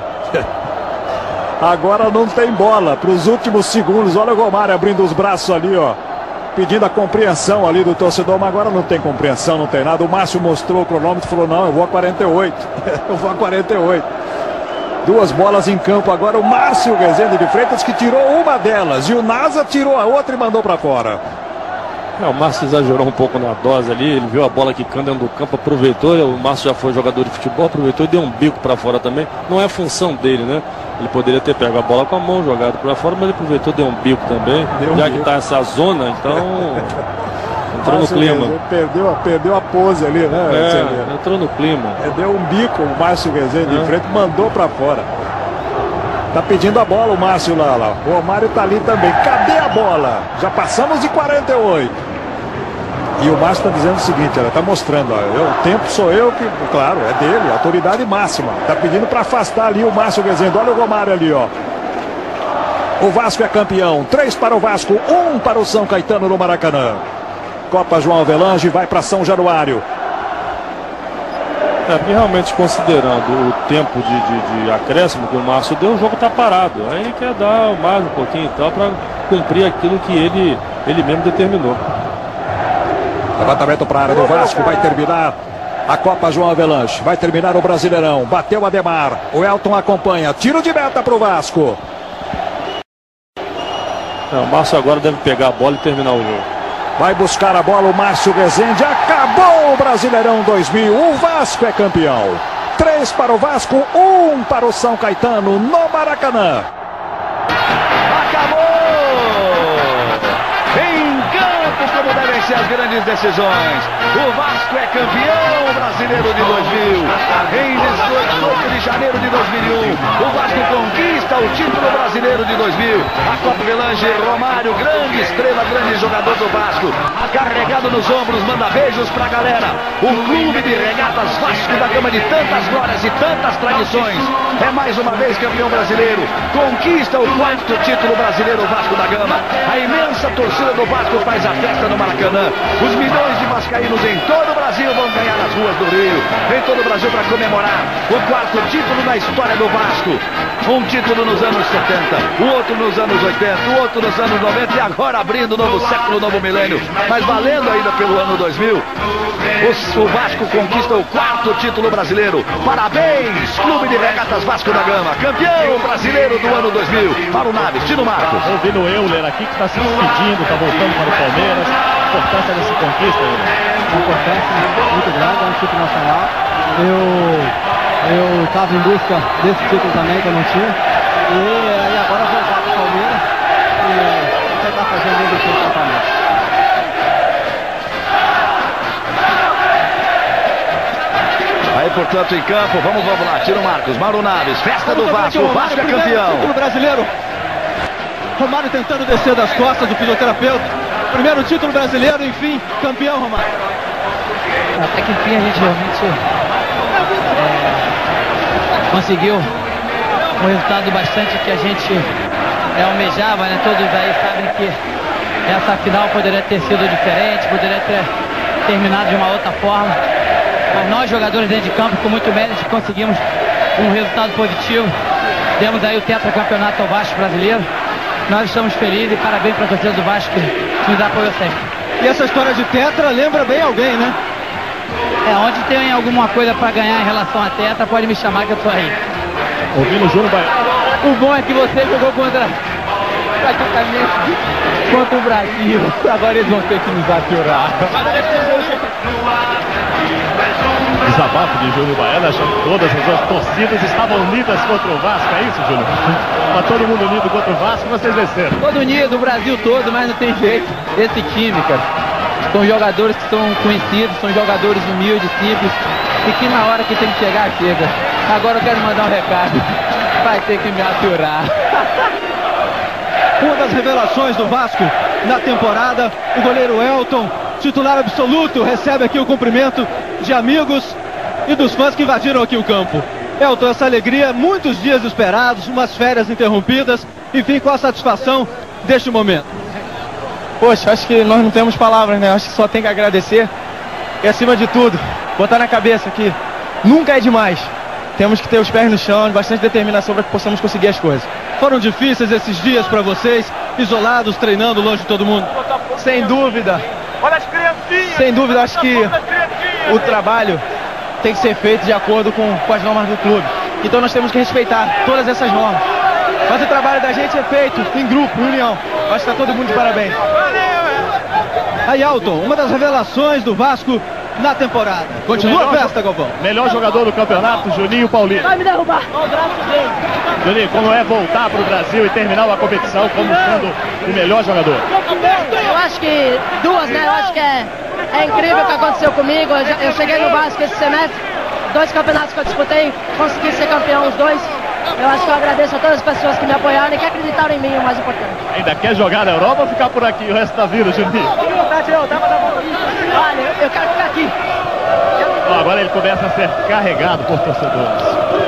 Agora não tem bola para os últimos segundos. Olha o Romário abrindo os braços ali, ó. Pedindo a compreensão ali do torcedor, mas agora não tem compreensão, não tem nada. O Márcio mostrou o cronômetro e falou: não, eu vou a 48. Eu vou a 48. 2 bolas em campo agora. O Márcio Rezende de Freitas que tirou uma delas. E o Nasa tirou a outra e mandou para fora. O Márcio exagerou um pouco na dose ali. Ele viu a bola quicando dentro do campo, aproveitou. O Márcio já foi jogador de futebol, aproveitou e deu um bico para fora também. Não é a função dele, né? Ele poderia ter pego a bola com a mão, jogado para fora, mas ele aproveitou, deu um bico também. Já que está essa zona, então entrou no clima. Perdeu a pose ali, né? Entrou no clima. Deu um bico, o Márcio Rezende de frente, mandou para fora. Tá pedindo a bola o Márcio lá. O Romário tá ali também. Cadê a bola? Já passamos de 48. E o Márcio tá dizendo o seguinte, ela tá mostrando, ó, o tempo sou eu que, claro, é dele, autoridade máxima. Tá pedindo para afastar ali o Márcio Rezende. Olha o Romário ali, ó. O Vasco é campeão. 3 para o Vasco, 1 para o São Caetano no Maracanã. Copa João Avelange vai para São Januário. Porque realmente, considerando o tempo de acréscimo que o Márcio deu, o jogo está parado. Aí ele quer dar mais um pouquinho e tal para cumprir aquilo que ele mesmo determinou. Levantamento para a área do Vasco, vai terminar a Copa João Avelange. Vai terminar o Brasileirão. Bateu o Ademar. O Elton acompanha. Tiro de meta para o Vasco. O Márcio agora deve pegar a bola e terminar o jogo. Vai buscar a bola o Márcio Rezende. Acabou o Brasileirão 2000. O Vasco é campeão. 3 para o Vasco, 1 para o São Caetano no Maracanã. Acabou! Em campo, como devem ser as grandes decisões. O Vasco é campeão brasileiro de 2000. Em 18 de janeiro de 2001, o Vasco conquista o título brasileiro de 2000. A Copa Avelange, Romário, grande estrela, grande jogador do Vasco. Carregado nos ombros, manda beijos pra galera. O clube de regatas Vasco da Gama, de tantas glórias e tantas tradições, é mais uma vez campeão brasileiro. Conquista o 4º título brasileiro, o Vasco da Gama. A imensa torcida do Vasco faz a festa no Maracanã. Os milhões de vascaínos em todo o Brasil vão ganhar nas ruas do Rio. Vem todo o Brasil para comemorar o 4º título na história do Vasco. Um título nos anos 70, o outro nos anos 80, o outro nos anos 90 e agora abrindo o novo século, o novo milênio. Mas valendo ainda pelo ano 2000, o Vasco conquista o 4º título brasileiro. Parabéns, Clube de Regatas Vasco da Gama, campeão brasileiro do ano 2000. Para o Naves, Tino Marcos. Ouvindo o Euler aqui que está se despedindo, está voltando para o Palmeiras. A importância dessa conquista, uma importância muito grande, é um título nacional. Eu estava em busca desse título também, que eu não tinha. E agora vou voltar para o Palmeiras e tentar fazer um grande título também. Aí, portanto, em campo, vamos lá, Tino Marcos, Mauro Naves, festa do Vasco, o Vasco é campeão. Título brasileiro. Romário tentando descer das costas do fisioterapeuta. Primeiro título brasileiro, enfim, campeão, Romário. Até que enfim a gente realmente conseguiu um resultado bastante que a gente almejava, né? Todos aí sabem que essa final poderia ter sido diferente, poderia ter terminado de uma outra forma. Mas nós, jogadores dentro de campo, com muito mérito, conseguimos um resultado positivo. Demos aí o tetracampeonato ao Vasco brasileiro. Nós estamos felizes e parabéns para a torcida do Vasco que nos apoiou sempre. E essa história de tetra lembra bem alguém, né? Onde tem alguma coisa para ganhar em relação a tetra, pode me chamar que eu tô aí. Ouvindo o Júnior Baiano. O bom é que você jogou praticamente contra o Brasil. Agora eles vão ter que nos aturar. Desabafo de Júnior Baiano, achando que todas as torcidas estavam unidas contra o Vasco, é isso, Júnior? Tá todo mundo unido contra o Vasco, vocês venceram. Todo unido, o Brasil todo, mas não tem jeito. Esse time, cara, são jogadores que são conhecidos, são jogadores humildes, simples, e que na hora que tem que chegar, chega. Agora eu quero mandar um recado, vai ter que me aturar. Uma das revelações do Vasco na temporada, o goleiro Elton, titular absoluto, recebe aqui o cumprimento de amigos e dos fãs que invadiram aqui o campo. Elton, essa alegria, muitos dias esperados, umas férias interrompidas, enfim, qual a satisfação deste momento? Poxa, acho que nós não temos palavras, né? Acho que só tem que agradecer e, acima de tudo, botar na cabeça que nunca é demais. Temos que ter os pés no chão, bastante determinação para que possamos conseguir as coisas. Foram difíceis esses dias para vocês, isolados, treinando longe de todo mundo? Sem dúvida. Olha as criancinhas! Sem dúvida, acho que o trabalho tem que ser feito de acordo com as normas do clube. Então nós temos que respeitar todas essas normas. Mas o trabalho da gente é feito em grupo, em união. Acho que está todo mundo de parabéns. Aí, Elton, uma das revelações do Vasco na temporada. Continua a festa, Galvão. Melhor jogador do campeonato, Juninho Paulino. Vai me derrubar. Juninho, como é voltar para o Brasil e terminar a competição como sendo o melhor jogador? Eu acho que duas, né? Eu acho que é incrível o que aconteceu comigo. Eu cheguei no Vasco esse semestre, 2 campeonatos que eu disputei, consegui ser campeão os 2. Eu acho que eu agradeço a todas as pessoas que me apoiaram e que acreditaram em mim, o mais importante. Ainda quer jogar na Europa ou ficar por aqui o resto da vida, Juninho? Olha, eu quero ficar aqui. Agora ele começa a ser carregado por torcedores.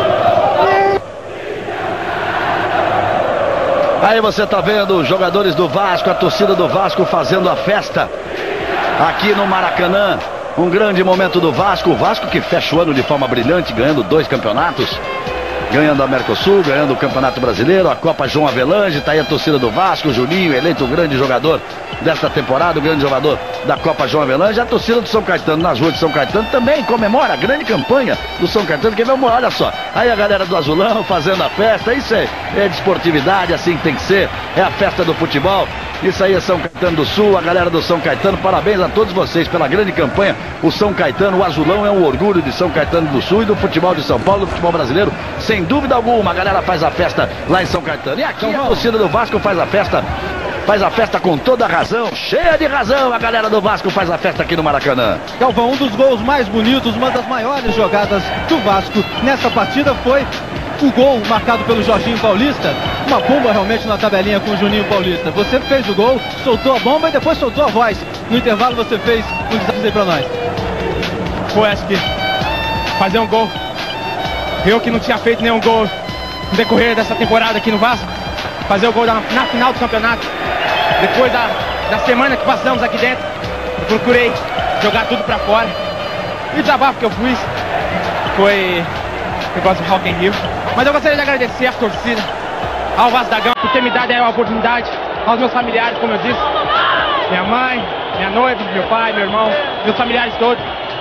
Aí você tá vendo os jogadores do Vasco, a torcida do Vasco fazendo a festa aqui no Maracanã. Um grande momento do Vasco. O Vasco que fecha o ano de forma brilhante, ganhando 2 campeonatos. Ganhando a Mercosul, ganhando o Campeonato Brasileiro, a Copa João Avelange. Tá aí a torcida do Vasco, Juninho, eleito o grande jogador desta temporada, o grande jogador da Copa João Avelange. A torcida do São Caetano, nas ruas de São Caetano, também comemora a grande campanha do São Caetano. Que vamos, olha só, aí a galera do Azulão fazendo a festa. Isso é desportividade, assim que tem que ser. É a festa do futebol. Isso aí é São Caetano do Sul, a galera do São Caetano. Parabéns a todos vocês pela grande campanha. O São Caetano, o Azulão é um orgulho de São Caetano do Sul e do futebol de São Paulo, do futebol brasileiro. Sem dúvida alguma, a galera faz a festa lá em São Caetano. E aqui a torcida do Vasco faz a festa com toda a razão, cheia de razão. A galera do Vasco faz a festa aqui no Maracanã. Galvão, um dos gols mais bonitos, uma das maiores jogadas do Vasco nessa partida foi o gol marcado pelo Jorginho Paulista. Uma bomba realmente na tabelinha com o Juninho Paulista. Você fez o gol, soltou a bomba e depois soltou a voz. No intervalo você fez um desafio aí pra nós. Foi, acho que fazer um gol. Eu que não tinha feito nenhum gol no decorrer dessa temporada aqui no Vasco. Fazer o gol na final do campeonato. Depois da semana que passamos aqui dentro, eu procurei jogar tudo pra fora. E o desabafo que eu fiz foi o negócio do Rock in Rio. Mas eu gostaria de agradecer à torcida, ao Vasco da Gama, por ter me dado a oportunidade, aos meus familiares, como eu disse, minha mãe, minha noiva, meu pai, meu irmão, meus familiares todos.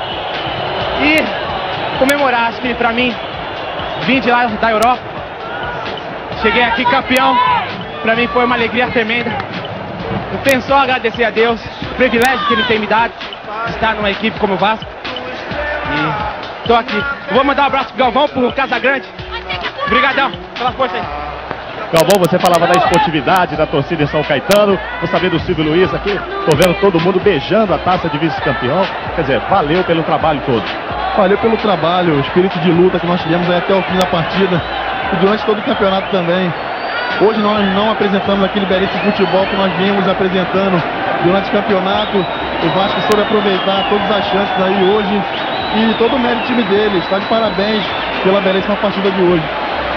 E comemorar, acho que pra mim, vim de lá da Europa, cheguei aqui campeão, pra mim foi uma alegria tremenda. Eu tenho só a agradecer a Deus, o privilégio que Ele tem me dado, de estar numa equipe como o Vasco. E estou aqui. Eu vou mandar um abraço pro Galvão, pro Casagrande. Obrigadão pela força aí. Galvão, você falava da esportividade da torcida em São Caetano. Vou saber do Silvio Luiz aqui. Tô vendo todo mundo beijando a taça de vice-campeão. Quer dizer, valeu pelo trabalho todo. Valeu pelo trabalho, o espírito de luta que nós tivemos aí até o fim da partida e durante todo o campeonato também. Hoje nós não apresentamos aquele belíssimo futebol que nós vínhamos apresentando durante o campeonato. O Vasco soube aproveitar todas as chances aí hoje e todo o mérito do time dele. Está de parabéns pela belíssima partida de hoje.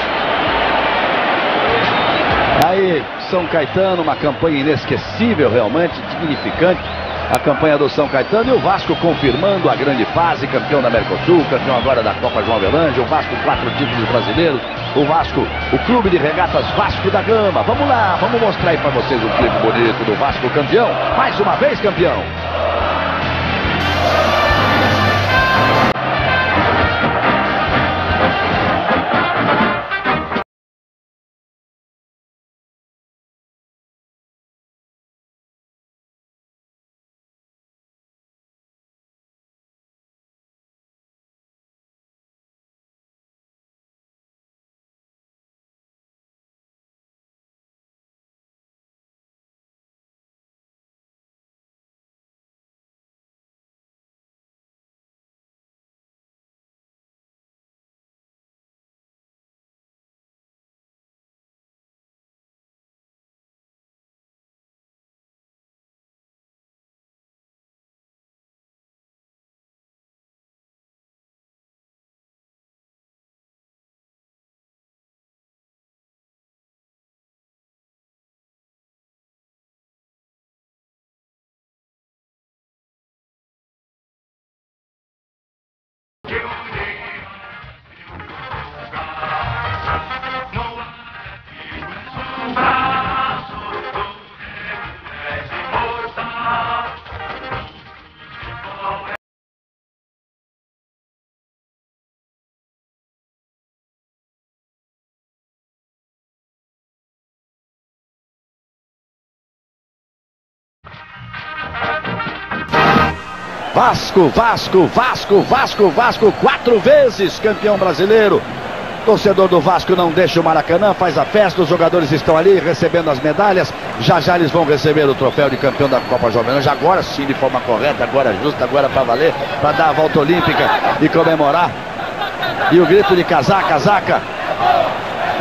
Aí, São Caetano, uma campanha inesquecível, realmente dignificante. A campanha do São Caetano e o Vasco confirmando a grande fase, campeão da Mercosul, campeão agora da Copa João Avelange, o Vasco 4 títulos brasileiros, o Vasco, o Clube de Regatas Vasco da Gama. Vamos lá, vamos mostrar aí pra vocês um clipe bonito do Vasco campeão, mais uma vez campeão. Vasco, Vasco, Vasco, Vasco, Vasco, 4 vezes campeão brasileiro. Torcedor do Vasco não deixa o Maracanã, faz a festa, os jogadores estão ali recebendo as medalhas. Já já eles vão receber o troféu de campeão da Copa João Avelange, agora sim, de forma correta, agora justa, agora para valer, para dar a volta olímpica e comemorar. E o grito de casaca, casaca.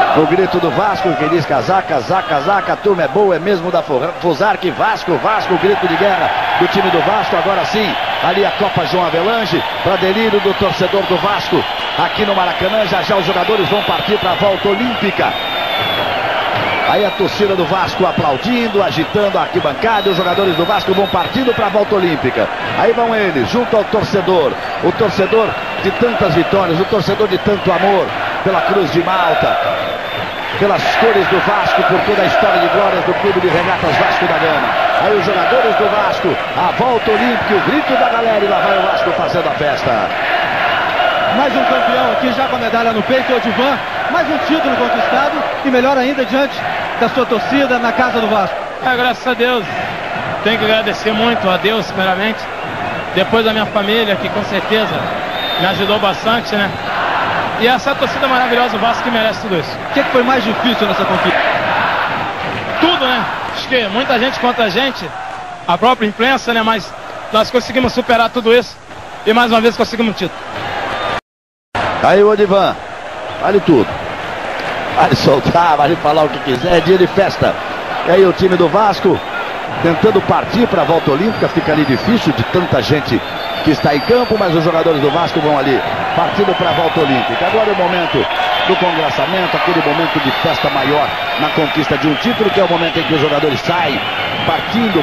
O grito do Vasco, que diz casaca, a turma é boa, é mesmo da Fusark, Vasco, o grito de guerra do time do Vasco, agora sim, ali a Copa João Avelange, para delírio do torcedor do Vasco, aqui no Maracanã, já os jogadores vão partir para a volta olímpica. Aí a torcida do Vasco aplaudindo, agitando a arquibancada, os jogadores do Vasco vão partindo para a volta olímpica. Aí vão eles, junto ao torcedor, o torcedor de tantas vitórias, o torcedor de tanto amor pela Cruz de Malta, pelas cores do Vasco, por toda a história de glórias do Clube de Regatas Vasco da Gama. Aí os jogadores do Vasco, a volta olímpica, o grito da galera, e lá vai o Vasco fazendo a festa. Mais um campeão aqui, já com a medalha no peito, o Odivan. Mais um título conquistado e melhor ainda diante da sua torcida na casa do Vasco. Graças a Deus, tenho que agradecer muito a Deus, primeiramente. Depois a minha família, que com certeza me ajudou bastante, né? E essa torcida maravilhosa do Vasco que merece tudo isso. O que foi mais difícil nessa conquista? Tudo, né? Acho que muita gente contra a gente, a própria imprensa, né? Mas nós conseguimos superar tudo isso e mais uma vez conseguimos um título. Aí o Odivan, vale tudo. Vale soltar, vale falar o que quiser, é dia de festa. E aí o time do Vasco tentando partir para a volta olímpica, fica ali difícil de tanta gente que está em campo, mas os jogadores do Vasco vão ali partindo para a volta olímpica. Agora é o momento do congraçamento, aquele momento de festa maior na conquista de um título, que é o momento em que os jogadores saem partindo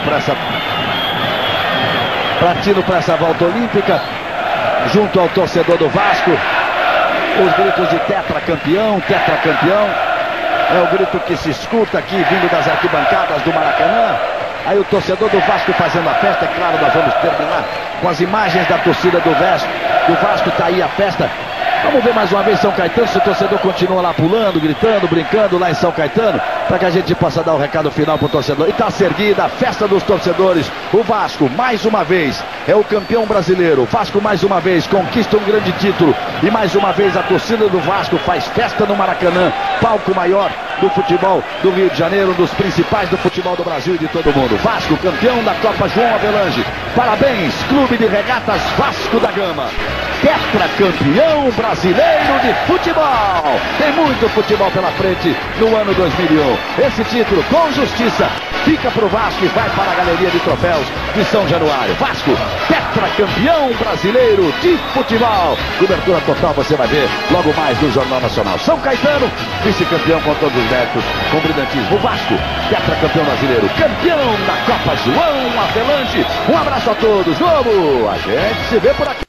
para essa volta olímpica, junto ao torcedor do Vasco. Os gritos de tetracampeão, é o grito que se escuta aqui vindo das arquibancadas do Maracanã. Aí o torcedor do Vasco fazendo a festa, é claro, nós vamos terminar com as imagens da torcida do Vasco, tá aí a festa. Vamos ver mais uma vez São Caetano, se o torcedor continua lá pulando, gritando, brincando lá em São Caetano, para que a gente possa dar o recado final pro torcedor. E tá servida a festa dos torcedores. O Vasco, mais uma vez, é o campeão brasileiro. O Vasco, mais uma vez, conquista um grande título. E mais uma vez, a torcida do Vasco faz festa no Maracanã, palco maior do futebol do Rio de Janeiro, um dos principais do futebol do Brasil e de todo mundo. Vasco, campeão da Copa João Avelange. Parabéns, Clube de Regatas Vasco da Gama. Tetracampeão brasileiro de futebol. Tem muito futebol pela frente no ano 2001. Esse título, com justiça, fica pro Vasco e vai para a galeria de troféus de São Januário. Vasco, tetracampeão brasileiro de futebol. Cobertura total você vai ver logo mais no Jornal Nacional. São Caetano, vice-campeão com todos os méritos, com brilhantismo. O Vasco, tetracampeão brasileiro, campeão da Copa João Avelange. Um abraço a todos. Globo, a gente se vê por aqui.